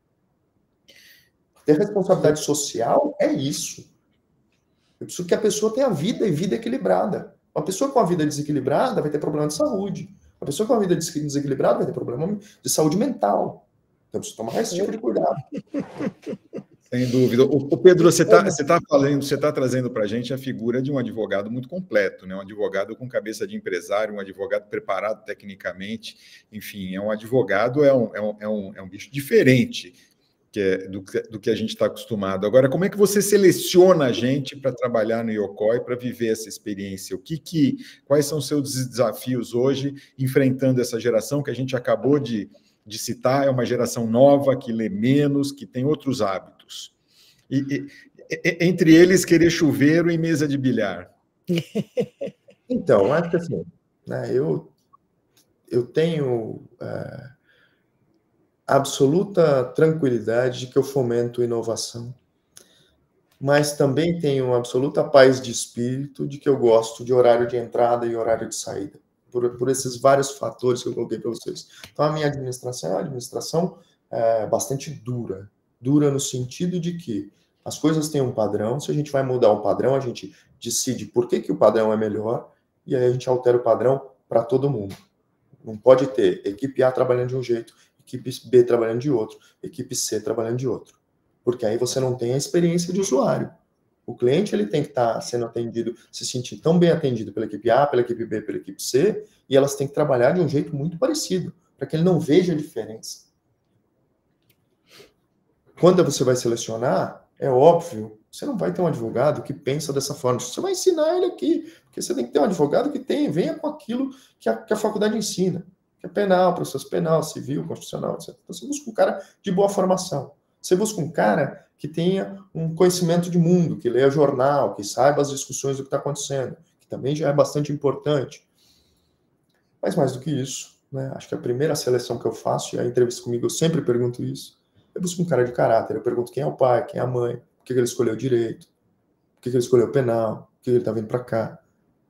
Ter responsabilidade social é isso. Eu preciso que a pessoa tenha vida e vida equilibrada. Uma pessoa com a vida desequilibrada vai ter problema de saúde. Uma pessoa com a vida desequilibrada vai ter problema de saúde mental. Então, eu preciso tomar esse tipo de cuidado. Sem dúvida. O Pedro, você está você tá falando, você está trazendo para a gente a figura de um advogado muito completo, né? Um advogado com cabeça de empresário, um advogado preparado tecnicamente, enfim, é um advogado, é um, é um, é um, é um bicho diferente que é, do, do que a gente está acostumado. Agora, como é que você seleciona a gente para trabalhar no Yokoi, para viver essa experiência? O que, que, quais são os seus desafios hoje, enfrentando essa geração que a gente acabou de de citar, é uma geração nova, que lê menos, que tem outros hábitos. E, e, e, entre eles, querer chuveiro e mesa de bilhar. Então, acho que assim, né, eu, eu tenho é, absoluta tranquilidade de que eu fomento inovação, mas também tenho absoluta paz de espírito de que eu gosto de horário de entrada e horário de saída. Por, por esses vários fatores que eu coloquei para vocês. Então, a minha administração é uma administração é, bastante dura. Dura no sentido de que as coisas têm um padrão, se a gente vai mudar o padrão, a gente decide por que, que o padrão é melhor, e aí a gente altera o padrão para todo mundo. Não pode ter equipe A trabalhando de um jeito, equipe B trabalhando de outro, equipe C trabalhando de outro. Porque aí você não tem a experiência de usuário. O cliente ele tem que estar sendo atendido, se sentir tão bem atendido pela equipe A, pela equipe B, pela equipe C, e elas têm que trabalhar de um jeito muito parecido, para que ele não veja a diferença. Quando você vai selecionar, é óbvio, você não vai ter um advogado que pensa dessa forma. Você vai ensinar ele aqui, porque você tem que ter um advogado que tem, venha com aquilo que a, que a faculdade ensina, que é penal, processo penal, civil, constitucional, etcétera. Então você busca um cara de boa formação. Você busca um cara que tenha um conhecimento de mundo, que leia jornal, que saiba as discussões do que está acontecendo, que também já é bastante importante. Mas mais do que isso, né, acho que a primeira seleção que eu faço, e a entrevista comigo eu sempre pergunto isso, eu busco um cara de caráter, eu pergunto quem é o pai, quem é a mãe, por que ele escolheu direito, por que ele escolheu penal, por que ele está vindo para cá.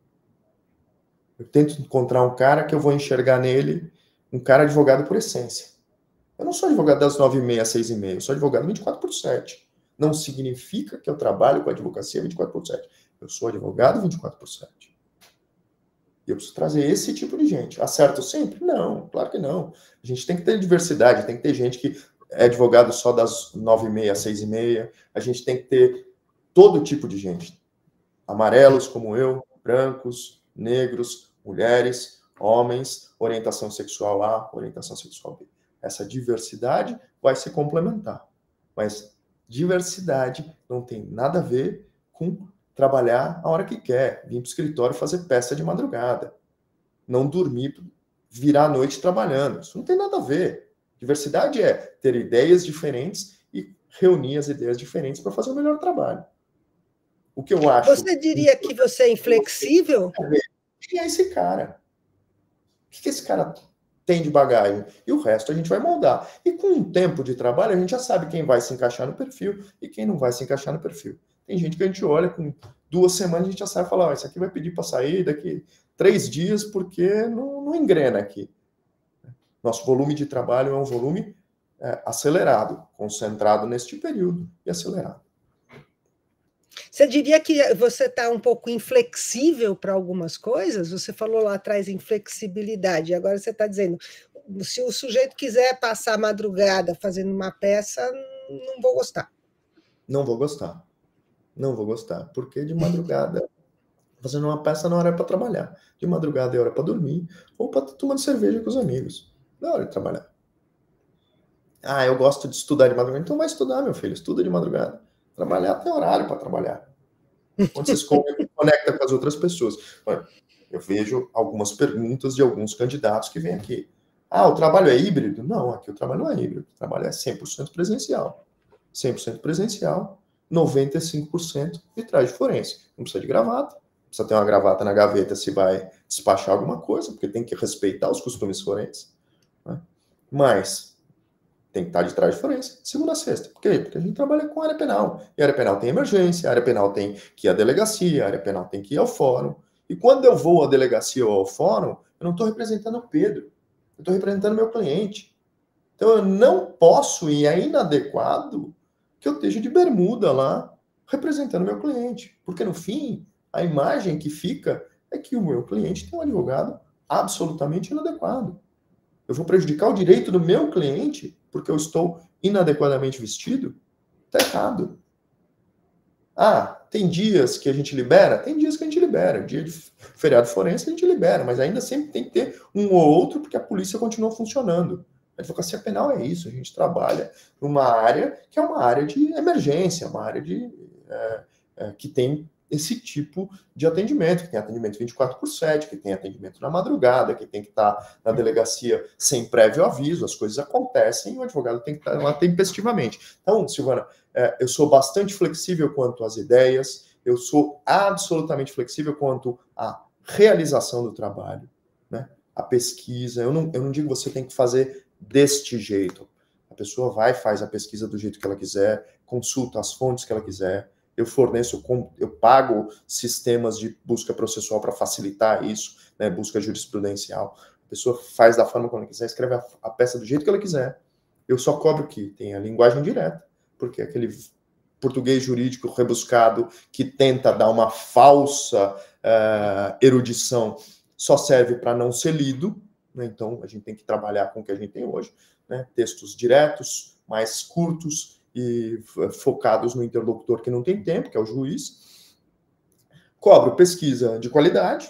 Eu tento encontrar um cara que eu vou enxergar nele, um cara advogado por essência. Eu não sou advogado das nove e meia às seis e meia, eu sou advogado vinte e quatro por sete. Não significa que eu trabalho com advocacia vinte e quatro por sete. Eu sou advogado vinte e quatro por sete. E eu preciso trazer esse tipo de gente. Acerto sempre? Não, claro que não. A gente tem que ter diversidade, tem que ter gente que é advogado só das nove e meia às seis e meia. A gente tem que ter todo tipo de gente. Amarelos como eu, brancos, negros, mulheres, homens, orientação sexual A, orientação sexual B. Essa diversidade vai se complementar. Mas diversidade não tem nada a ver com trabalhar a hora que quer, vir para o escritório fazer peça de madrugada, não dormir, virar a noite trabalhando. Isso não tem nada a ver. Diversidade é ter ideias diferentes e reunir as ideias diferentes para fazer o melhor trabalho. O que eu acho... Você diria que você é inflexível? Quem é esse cara? O que esse cara tem de bagagem? E o resto a gente vai moldar. E com um tempo de trabalho, a gente já sabe quem vai se encaixar no perfil e quem não vai se encaixar no perfil. Tem gente que a gente olha, com duas semanas a gente já sabe falar, oh, esse aqui vai pedir para sair daqui três dias porque não, não engrena aqui. Nosso volume de trabalho é um volume é, acelerado, concentrado neste período e acelerado. Você diria que você está um pouco inflexível para algumas coisas? Você falou lá atrás em flexibilidade, agora você está dizendo, se o sujeito quiser passar a madrugada fazendo uma peça, não vou gostar. Não vou gostar. Não vou gostar, porque de madrugada, fazendo uma peça não é hora para trabalhar. De madrugada é hora para dormir, ou para tomar cerveja com os amigos. Não é hora de trabalhar. Ah, eu gosto de estudar de madrugada. Então vai estudar, meu filho, estuda de madrugada. Trabalhar tem horário para trabalhar. Quando você se conecta com as outras pessoas. Eu vejo algumas perguntas de alguns candidatos que vêm aqui. Ah, o trabalho é híbrido? Não, aqui o trabalho não é híbrido. O trabalho é cem por cento presencial. cem por cento presencial, noventa e cinco por cento de traje forense. Não precisa de gravata. Precisa ter uma gravata na gaveta se vai despachar alguma coisa, porque tem que respeitar os costumes forenses. Né? Mas tem que estar de traje forense, segunda a sexta. Por quê? Porque a gente trabalha com área penal. E a área penal tem emergência, a área penal tem que ir à delegacia, a área penal tem que ir ao fórum. E quando eu vou à delegacia ou ao fórum, eu não estou representando o Pedro. Eu estou representando o meu cliente. Então eu não posso, e é inadequado, que eu esteja de bermuda lá, representando o meu cliente. Porque no fim, a imagem que fica é que o meu cliente tem um advogado absolutamente inadequado. Eu vou prejudicar o direito do meu cliente porque eu estou inadequadamente vestido? Está errado. Ah, tem dias que a gente libera? Tem dias que a gente libera. Dia de feriado forense a gente libera, mas ainda sempre tem que ter um ou outro, porque a polícia continua funcionando. A advocacia penal é isso, a gente trabalha numa área que é uma área de emergência, uma área de, é, é, que tem esse tipo de atendimento, que tem atendimento vinte e quatro por sete, que tem atendimento na madrugada, que tem que estar na delegacia sem prévio aviso, as coisas acontecem e o advogado tem que estar lá tempestivamente. Então, Silvana, é, eu sou bastante flexível quanto às ideias, eu sou absolutamente flexível quanto à realização do trabalho, né? A pesquisa, eu não, eu não digo que você tem que fazer deste jeito. A pessoa vai, faz a pesquisa do jeito que ela quiser, consulta as fontes que ela quiser, eu forneço, eu pago sistemas de busca processual para facilitar isso, né, busca jurisprudencial. A pessoa faz da forma como ela quiser, escreve a, a peça do jeito que ela quiser. Eu só cobro que tenha linguagem direta, porque aquele português jurídico rebuscado que tenta dar uma falsa uh, erudição só serve para não ser lido, né? Então, a gente tem que trabalhar com o que a gente tem hoje, né? Textos diretos, mais curtos, e focados no interlocutor que não tem tempo, que é o juiz. Cobro pesquisa de qualidade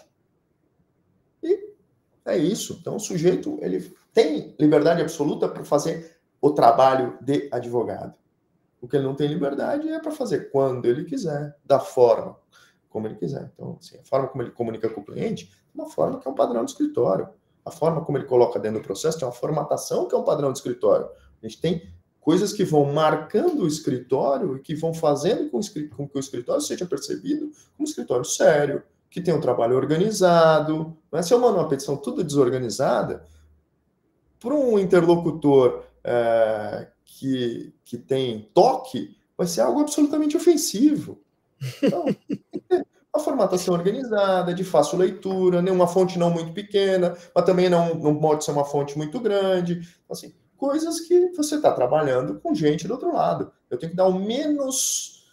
e é isso. Então, o sujeito ele tem liberdade absoluta para fazer o trabalho de advogado. O que ele não tem liberdade é para fazer quando ele quiser, da forma como ele quiser. Então, assim, a forma como ele comunica com o cliente é uma forma que é um padrão de escritório. A forma como ele coloca dentro do processo tem uma formatação que é um padrão de escritório. A gente tem coisas que vão marcando o escritório e que vão fazendo com que o escritório seja percebido como um escritório sério, que tem um trabalho organizado. Não é? Se eu mando uma petição tudo desorganizada, para um interlocutor é, que, que tem toque, vai ser algo absolutamente ofensivo. Então, a formatação organizada, de fácil leitura, nenhuma fonte não muito pequena, mas também não, não pode ser uma fonte muito grande. Assim, coisas que você está trabalhando com gente do outro lado. Eu tenho que dar o menos...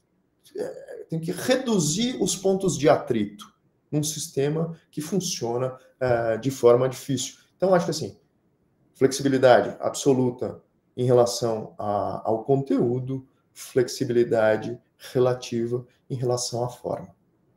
É, tenho que reduzir os pontos de atrito num sistema que funciona é, de forma difícil. Então, acho que assim, flexibilidade absoluta em relação a, ao conteúdo, flexibilidade relativa em relação à forma.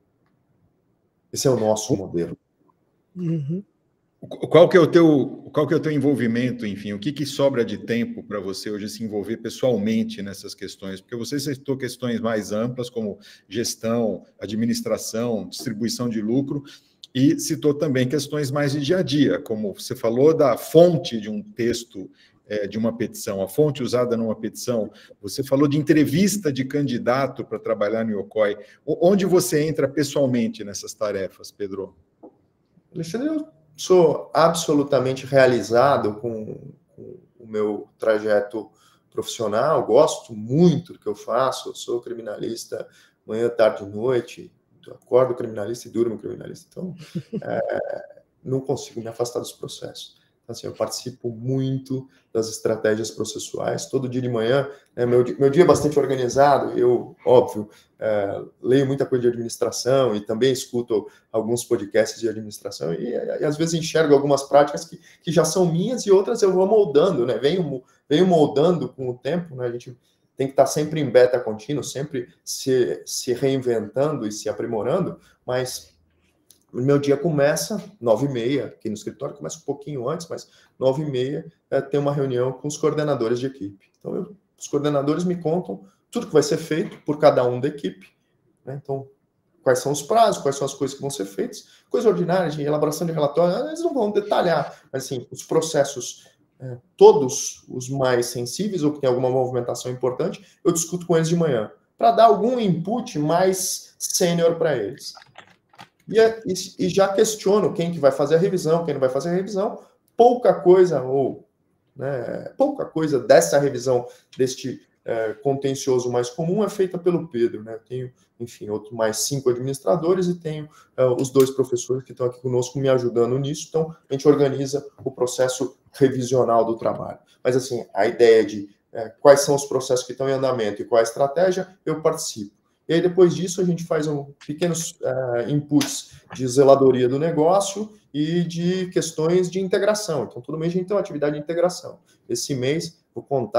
Esse é o nosso modelo. Uhum. Qual que é o teu, qual que é o teu envolvimento, enfim, o que, que sobra de tempo para você hoje se envolver pessoalmente nessas questões? Porque você citou questões mais amplas, como gestão, administração, distribuição de lucro, e citou também questões mais de dia a dia, como você falou da fonte de um texto, é, de uma petição, a fonte usada numa petição, você falou de entrevista de candidato para trabalhar no IOCOI. Onde você entra pessoalmente nessas tarefas, Pedro? Alexandre, eu sou absolutamente realizado com, com o meu trajeto profissional, gosto muito do que eu faço, eu sou criminalista manhã, tarde e noite, acordo criminalista e durmo criminalista, então é, não consigo me afastar dos processos. Então, assim, eu participo muito das estratégias processuais, todo dia de manhã, né, meu, meu dia é bastante organizado, eu, óbvio, é, leio muita coisa de administração e também escuto alguns podcasts de administração e, e às vezes enxergo algumas práticas que, que já são minhas e outras eu vou moldando, né, venho, venho moldando com o tempo, né, a gente tem que estar sempre em beta contínuo, sempre se, se reinventando e se aprimorando, mas o meu dia começa nove e meia, aqui no escritório, começa um pouquinho antes, mas nove e meia é, tem uma reunião com os coordenadores de equipe. Então, eu, os coordenadores me contam tudo que vai ser feito por cada um da equipe, né? Então, quais são os prazos, quais são as coisas que vão ser feitas, coisas ordinárias de elaboração de relatório, eles não vão detalhar, mas assim, os processos, é, todos os mais sensíveis ou que tem alguma movimentação importante, eu discuto com eles de manhã, para dar algum input mais sênior para eles. E, é, e, e já questiono quem que vai fazer a revisão, quem não vai fazer a revisão, pouca coisa, ou né, pouca coisa dessa revisão, deste é, contencioso mais comum é feita pelo Pedro, né? Eu tenho, enfim, outro, mais cinco administradores e tenho é, os dois professores que estão aqui conosco me ajudando nisso, então a gente organiza o processo revisional do trabalho. Mas assim, a ideia de é, quais são os processos que estão em andamento e qual é a estratégia, eu participo. E aí, depois disso, a gente faz um, pequenos uh, inputs de zeladoria do negócio e de questões de integração. Então, todo mês a gente tem uma atividade de integração. Esse mês, vou contar,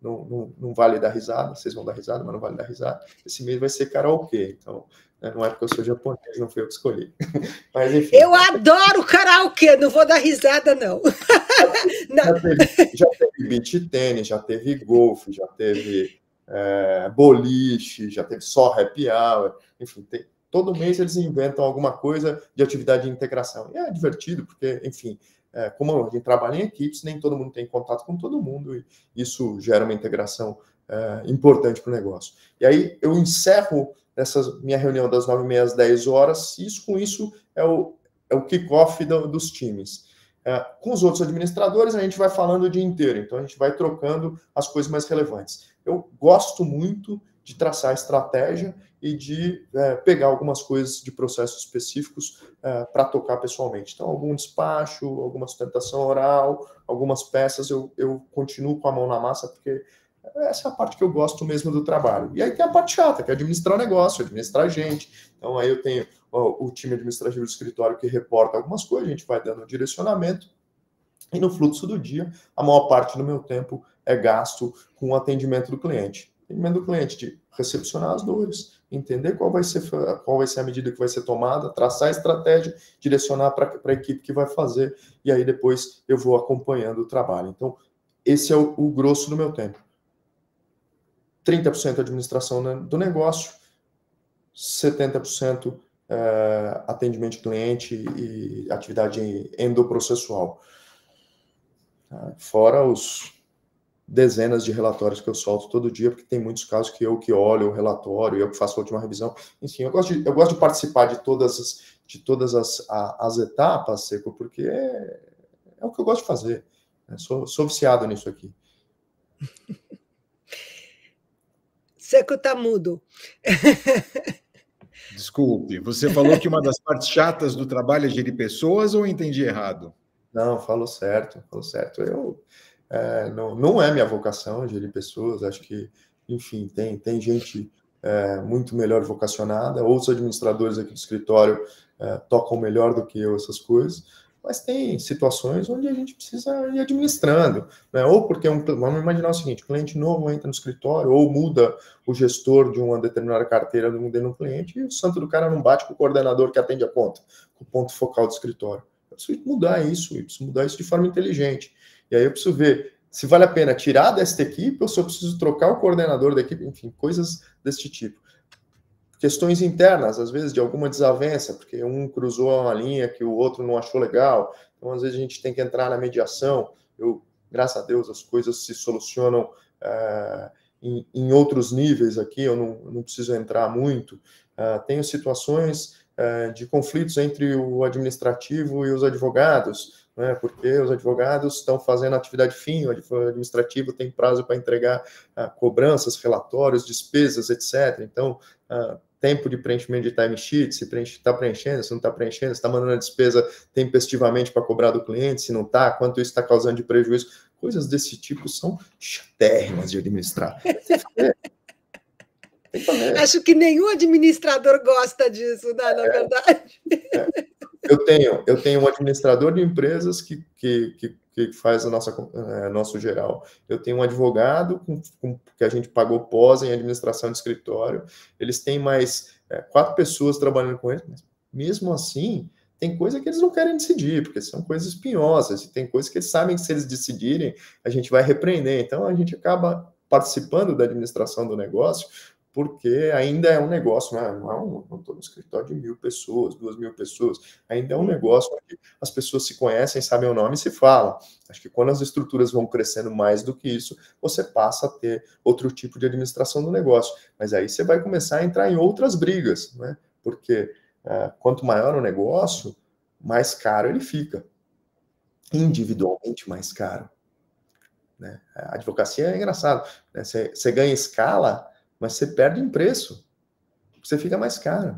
não, não, não vale dar risada, vocês vão dar risada, mas não vale dar risada. Esse mês vai ser karaokê, então, né, não é porque eu sou japonês, não fui eu que escolhi. Mas, enfim. Eu adoro karaokê, não vou dar risada, não. Já teve, já teve beach tênis, já teve golfe, já teve é, boliche, já teve só happy hour, enfim, tem, todo mês eles inventam alguma coisa de atividade de integração. E é divertido, porque, enfim, é, como a gente trabalha em equipes, nem todo mundo tem contato com todo mundo, e isso gera uma integração é, importante para o negócio. E aí eu encerro essa minha reunião das nove e meia às dez horas, e isso, com isso é o, é o kick-off do, dos times. É, com os outros administradores, a gente vai falando o dia inteiro, então a gente vai trocando as coisas mais relevantes. Eu gosto muito de traçar estratégia e de é, pegar algumas coisas de processos específicos é, para tocar pessoalmente. Então, algum despacho, alguma sustentação oral, algumas peças, eu, eu continuo com a mão na massa, porque essa é a parte que eu gosto mesmo do trabalho. E aí tem a parte chata, que é administrar o negócio, administrar a gente. Então, aí eu tenho o, o time administrativo do escritório que reporta algumas coisas, a gente vai dando direcionamento. E no fluxo do dia, a maior parte do meu tempo é gasto com o atendimento do cliente. Atendimento do cliente de recepcionar as dores, entender qual vai ser, qual vai ser a medida que vai ser tomada, traçar a estratégia, direcionar para a equipe que vai fazer, e aí depois eu vou acompanhando o trabalho. Então, esse é o, o grosso do meu tempo. trinta por cento administração do negócio, setenta por cento é, atendimento de cliente e atividade endoprocessual. Fora os dezenas de relatórios que eu solto todo dia, porque tem muitos casos que eu que olho o relatório, eu que faço a última revisão. Enfim, eu gosto de, eu gosto de participar de todas as, de todas as, a, as etapas, Seco, porque é, é o que eu gosto de fazer. Eu sou, sou viciado nisso aqui. Seco tá mudo. Desculpe, você falou que uma das partes chatas do trabalho é gerir pessoas, ou eu entendi errado? Não, falou certo, falou certo. Eu, é, não, não é minha vocação gerir pessoas, acho que, enfim, tem, tem gente é, muito melhor vocacionada, outros administradores aqui do escritório é, tocam melhor do que eu essas coisas, mas tem situações onde a gente precisa ir administrando, né? Ou porque, um, vamos imaginar o seguinte, o cliente novo entra no escritório, ou muda o gestor de uma determinada carteira do no cliente, e o santo do cara não bate com o coordenador que atende a conta, com o ponto focal do escritório. Eu preciso mudar isso, eu preciso mudar isso de forma inteligente. E aí eu preciso ver se vale a pena tirar desta equipe ou se eu preciso trocar o coordenador da equipe, enfim, coisas deste tipo. Questões internas, às vezes, de alguma desavença, porque um cruzou uma linha que o outro não achou legal. Então, às vezes, a gente tem que entrar na mediação. Eu, graças a Deus, as coisas se solucionam uh, em, em outros níveis aqui, eu não, não preciso entrar muito. Uh, tenho situações uh, de conflitos entre o administrativo e os advogados, né, porque os advogados estão fazendo atividade fim, o administrativo tem prazo para entregar uh, cobranças, relatórios, despesas, etcétera. Então, uh, tempo de preenchimento de timesheet, se está preenchendo, se não está preenchendo, se está mandando a despesa tempestivamente para cobrar do cliente, se não está, quanto isso está causando de prejuízo. Coisas desse tipo são chatérrimas de administrar. Tem que fazer. Tem que fazer. Acho que nenhum administrador gosta disso, né, na é, verdade. É. Eu tenho, eu tenho um administrador de empresas que, que, que, que faz a nossa, é, nosso geral. Eu tenho um advogado com, com, que a gente pagou pós em administração de escritório. Eles têm mais é, quatro pessoas trabalhando com eles. Mas mesmo assim, tem coisa que eles não querem decidir, porque são coisas espinhosas. E tem coisas que eles sabem que se eles decidirem, a gente vai repreender. Então, a gente acaba participando da administração do negócio, porque ainda é um negócio, né? Não é um, não estou no escritório de mil pessoas, duas mil pessoas, ainda é um negócio onde as pessoas se conhecem, sabem o nome e se falam. Acho que quando as estruturas vão crescendo mais do que isso, você passa a ter outro tipo de administração do negócio. Mas aí você vai começar a entrar em outras brigas, né? Porque uh, quanto maior o negócio, mais caro ele fica. Individualmente mais caro. Né? A advocacia é engraçado, né? Você, você ganha escala, mas você perde em preço, você fica mais caro.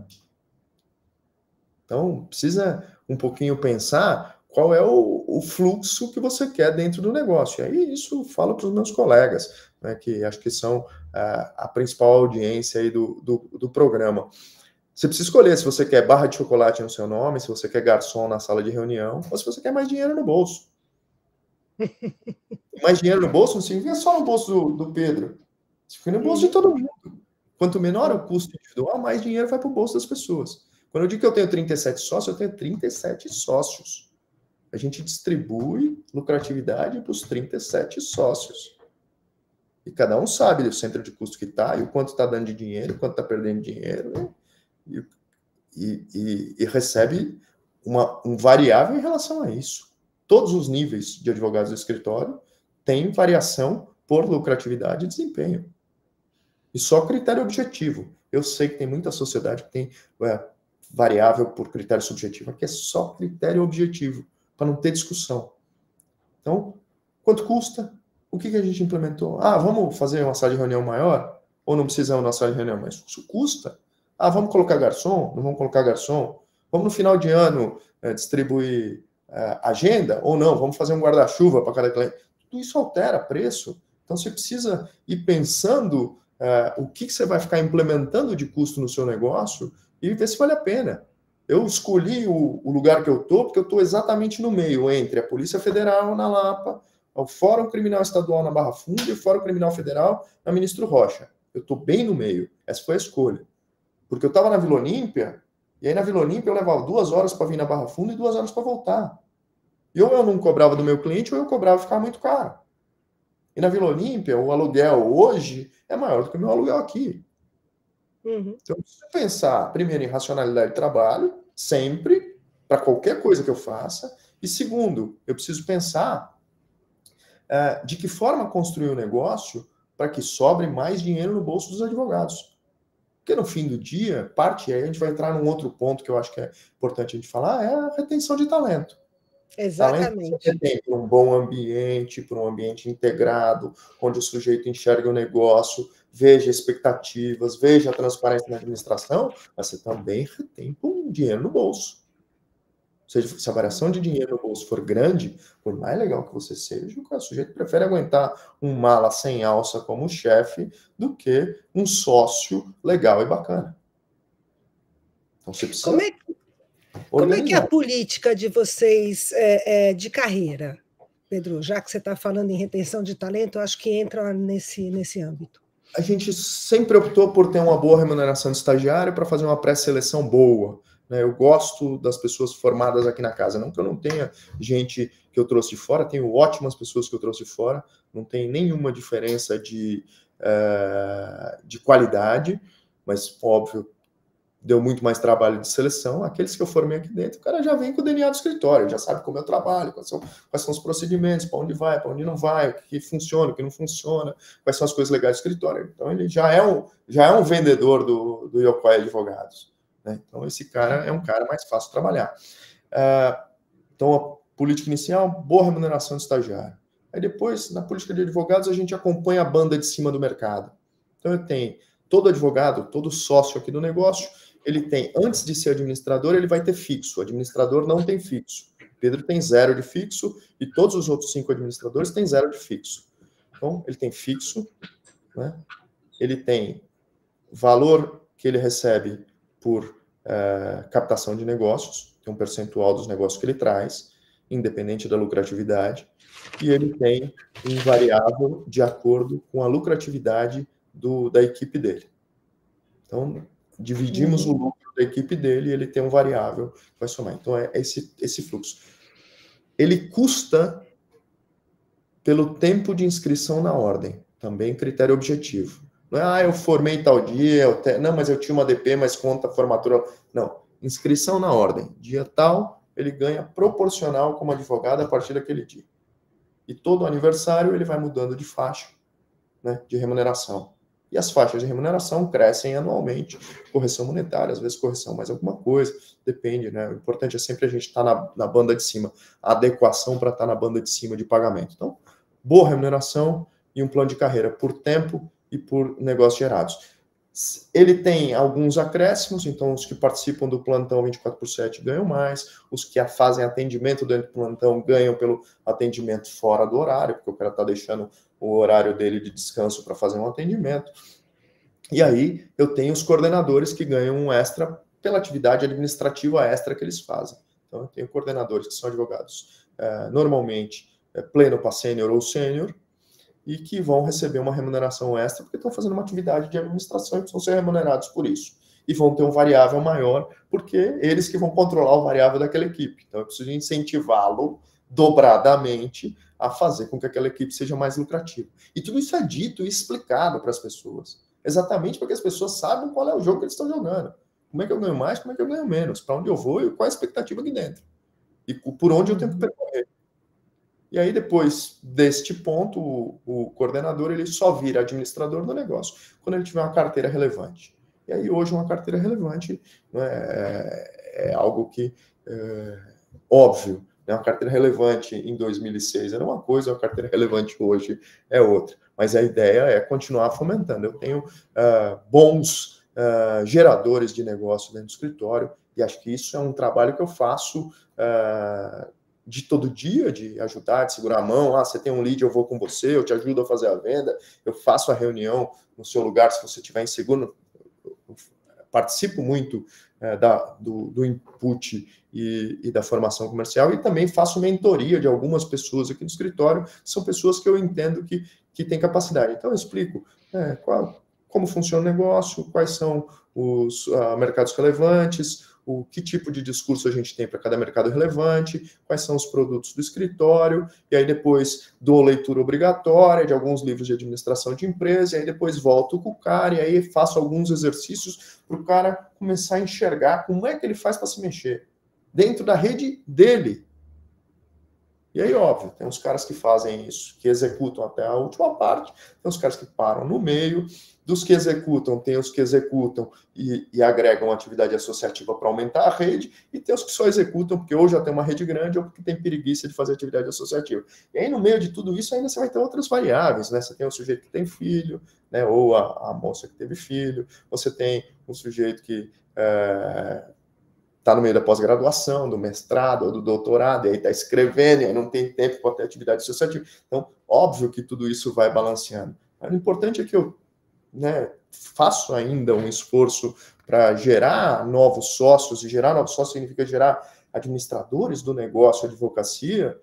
Então, precisa um pouquinho pensar qual é o, o fluxo que você quer dentro do negócio. E aí, isso eu falo para os meus colegas, né, que acho que são uh, a principal audiência aí do, do, do programa. Você precisa escolher se você quer barra de chocolate no seu nome, se você quer garçom na sala de reunião, ou se você quer mais dinheiro no bolso. Mais dinheiro no bolso não significa só no bolso do, do Pedro. Significa no bolso de todo mundo. Quanto menor o custo individual, mais dinheiro vai para o bolso das pessoas. Quando eu digo que eu tenho trinta e sete sócios, eu tenho trinta e sete sócios. A gente distribui lucratividade para os trinta e sete sócios. E cada um sabe do centro de custo que está, e o quanto está dando de dinheiro, o quanto está perdendo dinheiro, né? e, e, e, e recebe uma, um variável em relação a isso. Todos os níveis de advogados do escritório têm variação por lucratividade e desempenho. E só critério objetivo. Eu sei que tem muita sociedade que tem é, variável por critério subjetivo. Aqui é só critério objetivo, para não ter discussão. Então, quanto custa? O que, que a gente implementou? Ah, vamos fazer uma sala de reunião maior? Ou não precisamos de uma sala de reunião, mas isso custa? Ah, vamos colocar garçom? Não vamos colocar garçom? Vamos no final de ano é, distribuir é, agenda? Ou não? Vamos fazer um guarda-chuva para cada cliente? Tudo isso altera preço. Então, você precisa ir pensando uh, o que, que você vai ficar implementando de custo no seu negócio e ver se vale a pena. Eu escolhi o, o lugar que eu estou porque eu estou exatamente no meio entre a Polícia Federal na Lapa, o Fórum Criminal Estadual na Barra Funda e o Fórum Criminal Federal na Ministro Rocha. Eu estou bem no meio. Essa foi a escolha. Porque eu estava na Vila Olímpia, e aí na Vila Olímpia eu levava duas horas para vir na Barra Funda e duas horas para voltar. E ou eu não cobrava do meu cliente, ou eu cobrava e ficava muito caro. E na Vila Olímpia, o aluguel hoje é maior do que o meu aluguel aqui. Uhum. Então, eu preciso pensar, primeiro, em racionalidade de trabalho, sempre, para qualquer coisa que eu faça. E segundo, eu preciso pensar uh, de que forma construir o um negócio para que sobre mais dinheiro no bolso dos advogados. Porque no fim do dia, parte aí, a gente vai entrar num outro ponto que eu acho que é importante a gente falar, é a retenção de talento. Exatamente. Talento tem para um bom ambiente, para um ambiente integrado, onde o sujeito enxerga o negócio, veja expectativas, veja a transparência na administração, mas você também retém um dinheiro no bolso. Ou seja, se a variação de dinheiro no bolso for grande, por mais legal que você seja, o sujeito prefere aguentar um mala sem alça como chefe do que um sócio legal e bacana. Então você precisa... Como é que... Como é que é a política de vocês é, é, de carreira, Pedro? Já que você está falando em retenção de talento, eu acho que entra nesse, nesse âmbito. A gente sempre optou por ter uma boa remuneração de estagiário para fazer uma pré-seleção boa. Né? Eu gosto das pessoas formadas aqui na casa. Não que eu não tenha gente que eu trouxe de fora, tenho ótimas pessoas que eu trouxe de fora, não tem nenhuma diferença de, uh, de qualidade, mas, óbvio, deu muito mais trabalho de seleção. Aqueles que eu formei aqui dentro, o cara já vem com o D N A do escritório, já sabe como eu trabalho, quais são, quais são os procedimentos, para onde vai, para onde não vai, o que funciona, o que não funciona, quais são as coisas legais do escritório. Então, ele já é um, já é um vendedor do, do Iocoi Advogados. Né? Então, esse cara é um cara mais fácil de trabalhar. Uh, então, a política inicial, boa remuneração de estagiário. Aí depois, na política de advogados, a gente acompanha a banda de cima do mercado. Então, eu tenho todo advogado, todo sócio aqui do negócio, ele tem, antes de ser administrador, ele vai ter fixo. O administrador não tem fixo. Pedro tem zero de fixo e todos os outros cinco administradores têm zero de fixo. Então, ele tem fixo, né? Ele tem valor que ele recebe por é, captação de negócios, tem um percentual dos negócios que ele traz, independente da lucratividade, e ele tem um variável de acordo com a lucratividade do, da equipe dele. Então, dividimos uhum. o lucro da equipe dele e ele tem um variável que vai somar. Então, é esse, esse fluxo. Ele custa pelo tempo de inscrição na ordem. Também critério objetivo. Não é, ah, eu formei tal dia, eu te... não, mas eu tinha uma D P, mas conta a formatura. Não, inscrição na ordem. Dia tal, ele ganha proporcional como advogado a partir daquele dia. E todo aniversário ele vai mudando de faixa, né, de remuneração. E as faixas de remuneração crescem anualmente, correção monetária, às vezes correção mais alguma coisa, depende, né? O importante é sempre a gente estar tá na, na banda de cima, a adequação para estar tá na banda de cima de pagamento. Então, boa remuneração e um plano de carreira por tempo e por negócios gerados. Ele tem alguns acréscimos, então os que participam do plantão vinte e quatro por sete ganham mais, os que fazem atendimento dentro do plantão ganham pelo atendimento fora do horário, porque o cara está deixando o horário dele de descanso para fazer um atendimento. E aí eu tenho os coordenadores que ganham um extra pela atividade administrativa extra que eles fazem. Então eu tenho coordenadores que são advogados, eh, normalmente é, pleno para sênior ou sênior, e que vão receber uma remuneração extra porque estão fazendo uma atividade de administração e precisam ser remunerados por isso. E vão ter um variável maior, porque eles que vão controlar o variável daquela equipe. Então, eu preciso incentivá-lo dobradamente a fazer com que aquela equipe seja mais lucrativa. E tudo isso é dito e explicado para as pessoas. Exatamente porque as pessoas sabem qual é o jogo que eles estão jogando. Como é que eu ganho mais, como é que eu ganho menos, para onde eu vou e qual é a expectativa aqui dentro. E por onde eu tenho que percorrer. E aí, depois deste ponto, o, o coordenador ele só vira administrador do negócio quando ele tiver uma carteira relevante. E aí, hoje, uma carteira relevante é, é algo que é óbvio. Né? Uma carteira relevante em dois mil e seis era uma coisa, uma carteira relevante hoje é outra. Mas a ideia é continuar fomentando. Eu tenho uh, bons uh, geradores de negócio dentro do escritório e acho que isso é um trabalho que eu faço uh, de todo dia, de ajudar, de segurar a mão. Ah, você tem um lead, eu vou com você, eu te ajudo a fazer a venda, eu faço a reunião no seu lugar se você estiver inseguro. Eu participo muito é, da, do, do input e, e da formação comercial e também faço mentoria de algumas pessoas aqui no escritório, que são pessoas que eu entendo que, que têm capacidade. Então, eu explico é, qual, como funciona o negócio, quais são os uh, mercados relevantes, o que tipo de discurso a gente tem para cada mercado relevante, quais são os produtos do escritório, e aí depois dou leitura obrigatória de alguns livros de administração de empresa, e aí depois volto com o cara, e aí faço alguns exercícios para o cara começar a enxergar como é que ele faz para se mexer dentro da rede dele. E aí, óbvio, tem uns caras que fazem isso, que executam até a última parte, tem uns caras que param no meio, dos que executam, tem os que executam e, e agregam atividade associativa para aumentar a rede, e tem os que só executam porque ou já tem uma rede grande ou porque tem preguiça de fazer atividade associativa. E aí, no meio de tudo isso, ainda você vai ter outras variáveis, né? Você tem o sujeito que tem filho, né? Ou a, a moça que teve filho, você tem um sujeito que é, está no meio da pós-graduação, do mestrado ou do doutorado, e aí está escrevendo, e aí não tem tempo para ter atividade associativa. Então, óbvio que tudo isso vai balanceando. Mas o importante é que eu né, faço ainda um esforço para gerar novos sócios, e gerar novos sócios significa gerar administradores do negócio, advocacia,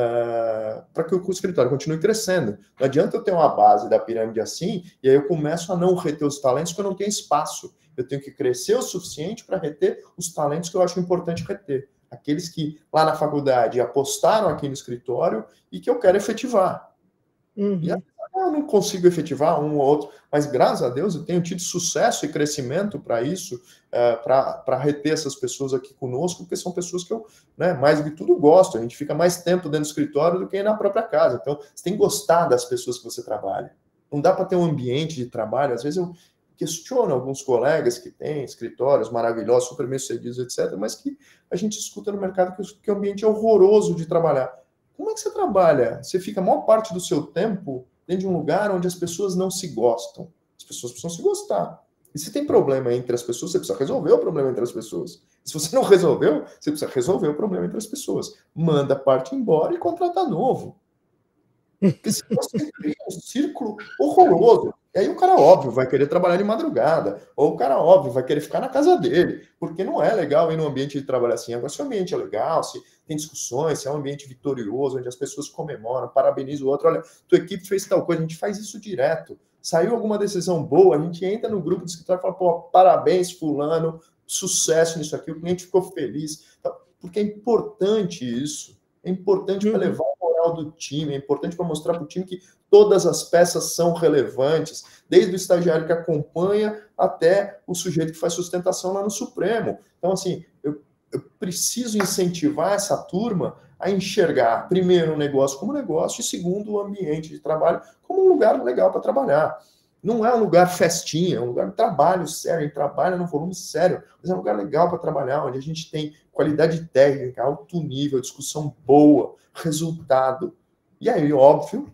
uh, para que o escritório continue crescendo. Não adianta eu ter uma base da pirâmide assim, e aí eu começo a não reter os talentos porque eu não tenho espaço. Eu tenho que crescer o suficiente para reter os talentos que eu acho importante reter. Aqueles que lá na faculdade apostaram aqui no escritório e que eu quero efetivar. Uhum. E eu não consigo efetivar um ou outro, mas graças a Deus eu tenho tido sucesso e crescimento para isso, é, para reter essas pessoas aqui conosco, porque são pessoas que eu, né, mais do que tudo, gosto. A gente fica mais tempo dentro do escritório do que na própria casa. Então, você tem que gostar das pessoas que você trabalha. Não dá para ter um ambiente de trabalho. Às vezes eu questiono alguns colegas que têm escritórios maravilhosos, super bem-sucedidos, etcétera, mas que a gente escuta no mercado que, que o ambiente é horroroso de trabalhar. Como é que você trabalha? Você fica a maior parte do seu tempo dentro de um lugar onde as pessoas não se gostam. As pessoas precisam se gostar. E se tem problema entre as pessoas, você precisa resolver o problema entre as pessoas. Se você não resolveu, você precisa resolver o problema entre as pessoas. Manda a parte embora e contrata novo. Porque senão você cria um círculo horroroso. E aí o cara, óbvio, vai querer trabalhar de madrugada. Ou o cara, óbvio, vai querer ficar na casa dele. Porque não é legal ir num ambiente de trabalho assim. Agora, se o ambiente é legal, se tem discussões, se é um ambiente vitorioso, onde as pessoas comemoram, parabenizam o outro. Olha, tua equipe fez tal coisa, a gente faz isso direto. Saiu alguma decisão boa, a gente entra no grupo de escritório e fala, pô, parabéns, fulano, sucesso nisso aqui, o cliente ficou feliz. Porque é importante isso. É importante para levar o moral do time, é importante para mostrar para o time que todas as peças são relevantes, desde o estagiário que acompanha até o sujeito que faz sustentação lá no Supremo. Então, assim, eu, eu preciso incentivar essa turma a enxergar, primeiro, o negócio como negócio e, segundo, o ambiente de trabalho como um lugar legal para trabalhar. Não é um lugar festinha, é um lugar de trabalho sério, a gente trabalha num volume sério, mas é um lugar legal para trabalhar, onde a gente tem qualidade técnica, alto nível, discussão boa, resultado. E aí, óbvio,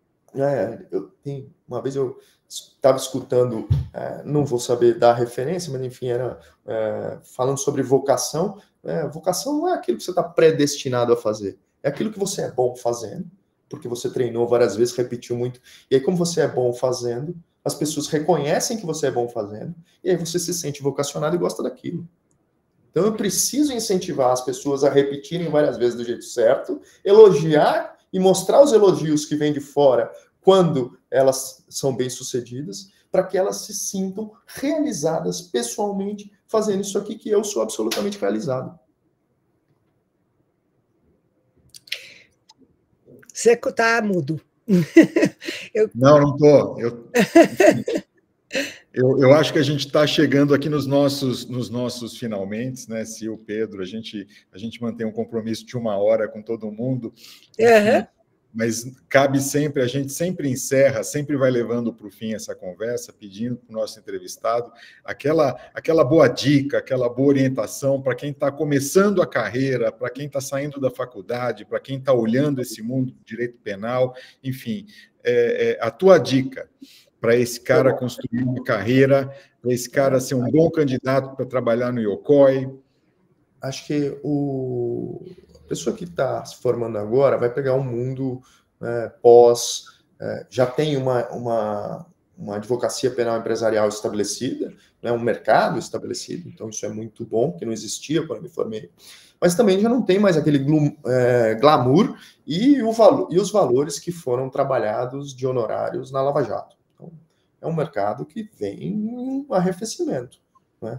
é, eu tenho, uma vez eu estava escutando, é, não vou saber dar referência, mas enfim, era é, falando sobre vocação. É, vocação não é aquilo que você está predestinado a fazer, é aquilo que você é bom fazendo, porque você treinou várias vezes, repetiu muito, e aí como você é bom fazendo, as pessoas reconhecem que você é bom fazendo, e aí você se sente vocacionado e gosta daquilo. Então eu preciso incentivar as pessoas a repetirem várias vezes do jeito certo, elogiar e mostrar os elogios que vêm de fora quando elas são bem-sucedidas, para que elas se sintam realizadas pessoalmente fazendo isso aqui que eu sou absolutamente realizado. Você está mudo. eu... Não, não estou. Eu... Eu, eu acho que a gente está chegando aqui nos nossos, nos nossos finalmente, né? Se o Pedro, a gente, a gente mantém um compromisso de uma hora com todo mundo, enfim, uhum. Mas cabe sempre, a gente sempre encerra, sempre vai levando para o fim essa conversa, pedindo para o nosso entrevistado aquela, aquela boa dica, aquela boa orientação para quem está começando a carreira, para quem está saindo da faculdade, para quem está olhando esse mundo do direito penal, enfim, é, é, a tua dica para esse cara construir uma carreira, para esse cara ser um bom candidato para trabalhar no IOCOI? Acho que o... a pessoa que está se formando agora vai pegar um mundo é, pós... É, já tem uma, uma, uma advocacia penal empresarial estabelecida, né, um mercado estabelecido, então isso é muito bom, que não existia quando eu me formei. Mas também já não tem mais aquele glum, é, glamour e, o valo, e os valores que foram trabalhados de honorários na Lava Jato. É um mercado que vem em um arrefecimento, né?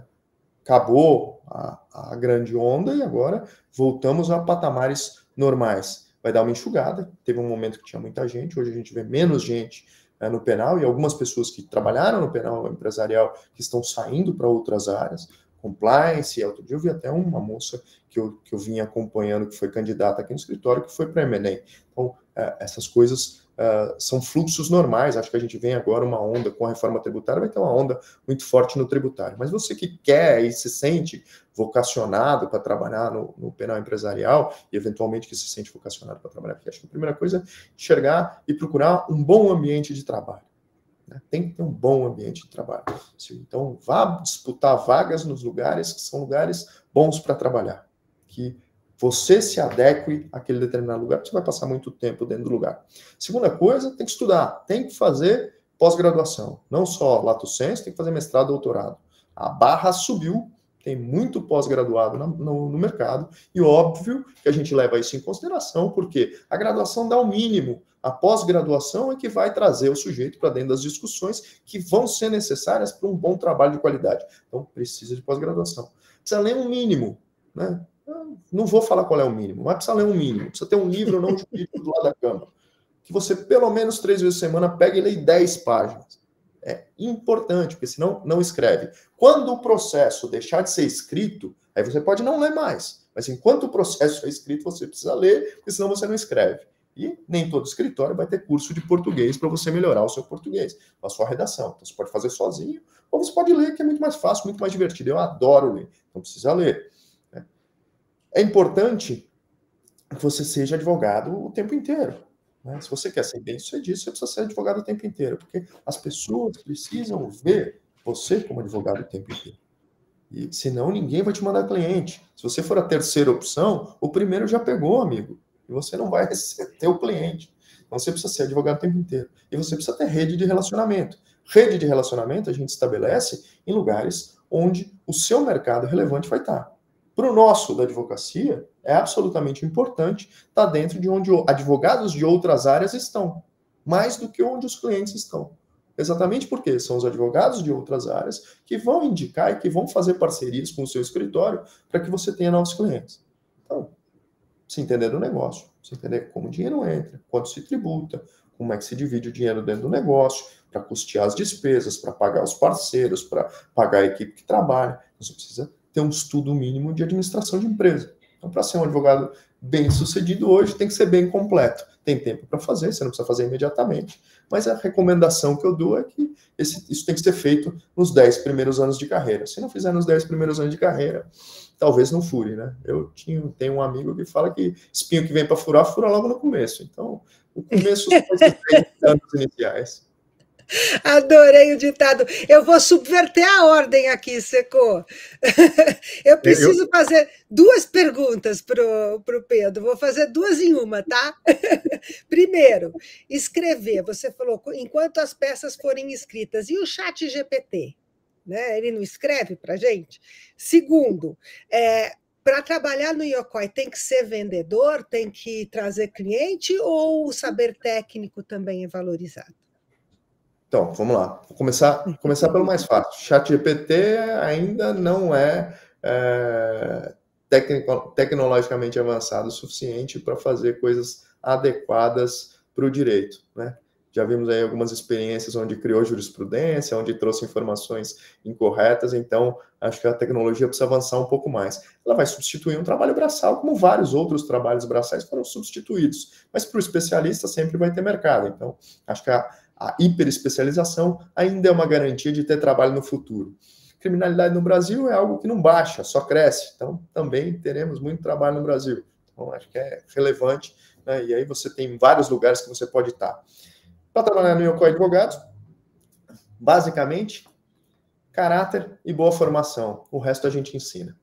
Acabou a, a grande onda e agora voltamos a patamares normais. Vai dar uma enxugada. Teve um momento que tinha muita gente, hoje a gente vê menos gente é, no penal e algumas pessoas que trabalharam no penal empresarial que estão saindo para outras áreas, compliance. Outro dia eu vi até uma moça que eu, que eu vinha acompanhando, que foi candidata aqui no escritório, que foi para a M and A. Então, é, essas coisas... Uh, são fluxos normais. Acho que a gente vem agora uma onda com a reforma tributária, vai ter uma onda muito forte no tributário. Mas você que quer e se sente vocacionado para trabalhar no, no penal empresarial e eventualmente que se sente vocacionado para trabalhar aqui, acho que a primeira coisa é enxergar e procurar um bom ambiente de trabalho. Né? Tem que ter um bom ambiente de trabalho. Então, vá disputar vagas nos lugares que são lugares bons para trabalhar, que você se adeque àquele determinado lugar, porque você vai passar muito tempo dentro do lugar. Segunda coisa, tem que estudar, tem que fazer pós-graduação. Não só lato sensu, tem que fazer mestrado, doutorado. A barra subiu, tem muito pós-graduado no, no, no mercado, e óbvio que a gente leva isso em consideração, porque a graduação dá o mínimo, a pós-graduação é que vai trazer o sujeito para dentro das discussões que vão ser necessárias para um bom trabalho de qualidade. Então, precisa de pós-graduação. Precisa ler um mínimo, né? Não vou falar qual é o mínimo, mas precisa ler um mínimo. Precisa ter um livro não jurídico do lado da cama. Que você, pelo menos três vezes por semana, pegue e leia dez páginas. É importante, porque senão não escreve. Quando o processo deixar de ser escrito, aí você pode não ler mais. Mas enquanto o processo é escrito, você precisa ler, porque senão você não escreve. E nem todo escritório vai ter curso de português para você melhorar o seu português, a sua redação. Então, você pode fazer sozinho, ou você pode ler, que é muito mais fácil, muito mais divertido. Eu adoro ler, então precisa ler. É importante que você seja advogado o tempo inteiro. Né? Se você quer ser bem-sucedido, você precisa ser advogado o tempo inteiro, porque as pessoas precisam ver você como advogado o tempo inteiro. E senão ninguém vai te mandar cliente. Se você for a terceira opção, o primeiro já pegou, amigo, e você não vai ter o cliente. Então você precisa ser advogado o tempo inteiro. E você precisa ter rede de relacionamento. Rede de relacionamento a gente estabelece em lugares onde o seu mercado relevante vai estar. Para o nosso da advocacia, é absolutamente importante estar dentro de onde advogados de outras áreas estão, mais do que onde os clientes estão. Exatamente porque são os advogados de outras áreas que vão indicar e que vão fazer parcerias com o seu escritório para que você tenha novos clientes. Então, se entender do negócio, se entender como o dinheiro entra, quanto se tributa, como é que se divide o dinheiro dentro do negócio, para custear as despesas, para pagar os parceiros, para pagar a equipe que trabalha. Você precisa ter um estudo mínimo de administração de empresa. Então, para ser um advogado bem sucedido hoje, tem que ser bem completo. Tem tempo para fazer, você não precisa fazer imediatamente, mas a recomendação que eu dou é que esse, isso tem que ser feito nos dez primeiros anos de carreira. Se não fizer nos dez primeiros anos de carreira, talvez não fure, né? Eu tinha, tenho um amigo que fala que espinho que vem para furar, fura logo no começo. Então, o começo são os dez anos iniciais. Adorei o ditado. Eu vou subverter a ordem aqui, Secô. Eu preciso eu... fazer duas perguntas para o Pedro. Vou fazer duas em uma, tá? Primeiro, escrever. Você falou, enquanto as peças forem escritas. E o chat G P T? Né? Ele não escreve para a gente? Segundo, é, para trabalhar no Iocoi, tem que ser vendedor, tem que trazer cliente, ou o saber técnico também é valorizado? Então, vamos lá. Vou começar, começar pelo mais fácil. ChatGPT ainda não é, é tecnico, tecnologicamente avançado o suficiente para fazer coisas adequadas para o direito, né? Já vimos aí algumas experiências onde criou jurisprudência, onde trouxe informações incorretas, então acho que a tecnologia precisa avançar um pouco mais. Ela vai substituir um trabalho braçal, como vários outros trabalhos braçais foram substituídos, mas para o especialista sempre vai ter mercado, então acho que a, a hiperespecialização ainda é uma garantia de ter trabalho no futuro. Criminalidade no Brasil é algo que não baixa, só cresce, então também teremos muito trabalho no Brasil, então acho que é relevante, né? E aí você tem vários lugares que você pode estar. Para trabalhar no Iocoi Advogados, basicamente, caráter e boa formação. O resto a gente ensina.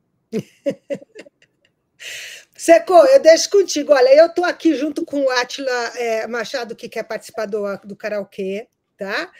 Seco, eu deixo contigo. Olha, eu estou aqui junto com o Átila é, Machado, que quer participar do, do karaokê, tá?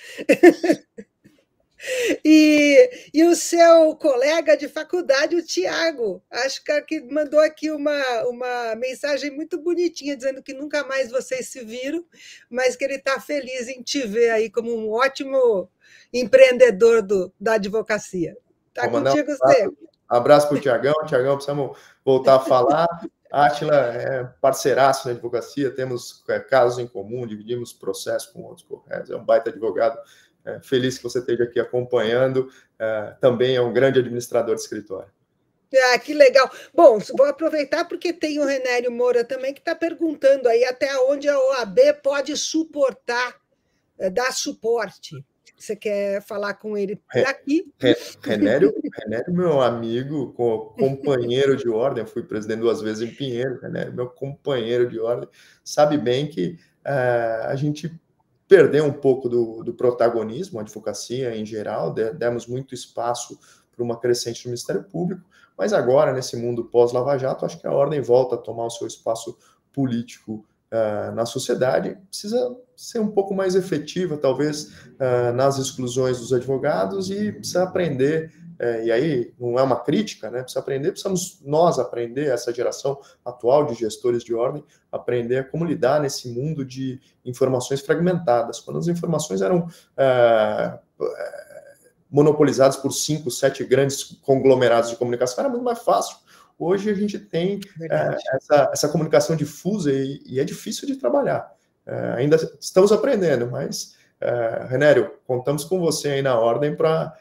E, e o seu colega de faculdade, o Tiago, acho que mandou aqui uma, uma mensagem muito bonitinha, dizendo que nunca mais vocês se viram, mas que ele está feliz em te ver aí como um ótimo empreendedor do, da advocacia. Está contigo, um Seco. Abraço para o Tiagão. Tiagão, precisamos voltar a falar. Átila é parceiraço na advocacia, temos casos em comum, dividimos processo com outros corretos, é um baita advogado. É, feliz que você esteja aqui acompanhando, é, também é um grande administrador de escritório. Ah, que legal. Bom, vou aproveitar porque tem o Renério Moura também que está perguntando aí até onde a O A B pode suportar, dar suporte. Você quer falar com ele por aqui? Renério, Renério, meu amigo, companheiro de ordem, eu fui presidente duas vezes em Pinheiro, Renério, meu companheiro de ordem, sabe bem que uh, a gente perdeu um pouco do, do protagonismo, a advocacia em geral, demos muito espaço para uma crescente do Ministério Público, mas agora, nesse mundo pós-Lava Jato, acho que a ordem volta a tomar o seu espaço político uh, na sociedade, precisa ser um pouco mais efetiva, talvez, uh, nas exclusões dos advogados e precisa aprender, uh, e aí não é uma crítica, né? Precisa aprender, precisamos nós aprender, essa geração atual de gestores de ordem, aprender a como lidar nesse mundo de informações fragmentadas. Quando as informações eram uh, monopolizadas por cinco, sete grandes conglomerados de comunicação, era muito mais fácil. Hoje a gente tem uh, essa, essa comunicação difusa e, e é difícil de trabalhar. Uh, ainda estamos aprendendo, mas, uh, Renério, contamos com você aí na ordem para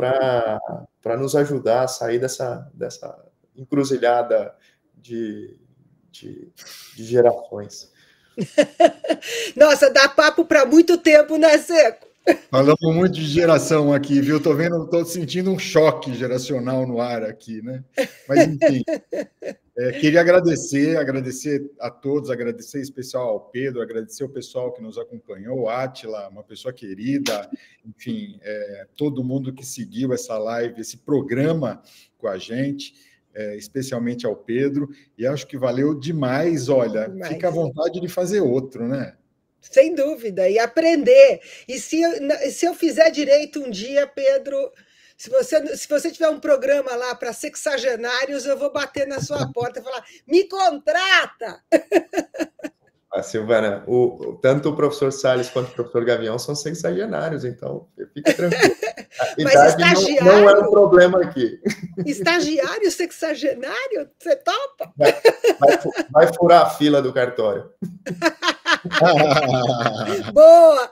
nos ajudar a sair dessa, dessa encruzilhada de, de, de gerações. Nossa, dá papo para muito tempo, né, Seco? Falamos muito de geração aqui, viu? Estou vendo, estou sentindo um choque geracional no ar aqui, né? Mas, enfim, é, queria agradecer, agradecer a todos, agradecer em especial ao Pedro, agradecer o pessoal que nos acompanhou, Átila, uma pessoa querida, enfim, é, todo mundo que seguiu essa live, esse programa com a gente, é, especialmente ao Pedro, e acho que valeu demais. Olha, demais. Fica à vontade de fazer outro, né? Sem dúvida, e aprender. E se eu, se eu fizer direito um dia, Pedro, se você, se você tiver um programa lá para sexagenários, eu vou bater na sua porta e falar, me contrata! A Silvana, o, tanto o professor Salles quanto o professor Gavião são sexagenários, então fica tranquilo. A idade não, não é um problema aqui. Estagiário sexagenário? Você topa? Vai, vai, vai furar a fila do cartório. Boa!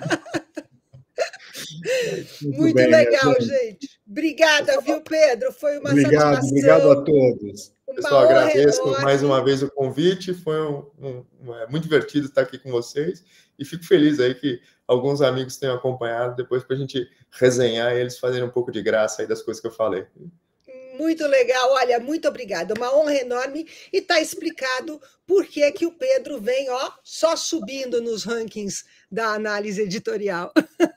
Muito, Muito bem, legal, gente. gente. Obrigada, viu, Pedro? Foi uma obrigado, satisfação. Obrigado a todos. Uma Pessoal, agradeço enorme. mais uma vez o convite. Foi um, um, um, é muito divertido estar aqui com vocês. E fico feliz aí que alguns amigos tenham acompanhado depois para a gente resenhar e eles fazerem um pouco de graça aí das coisas que eu falei. Muito legal, olha, muito obrigada, uma honra enorme, e está explicado por que, que o Pedro vem, ó, só subindo nos rankings da análise editorial.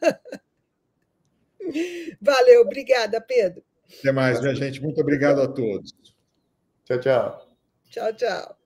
Valeu, obrigada, Pedro. Até mais, minha gente, muito obrigado a todos. Tchau, tchau. Tchau, tchau.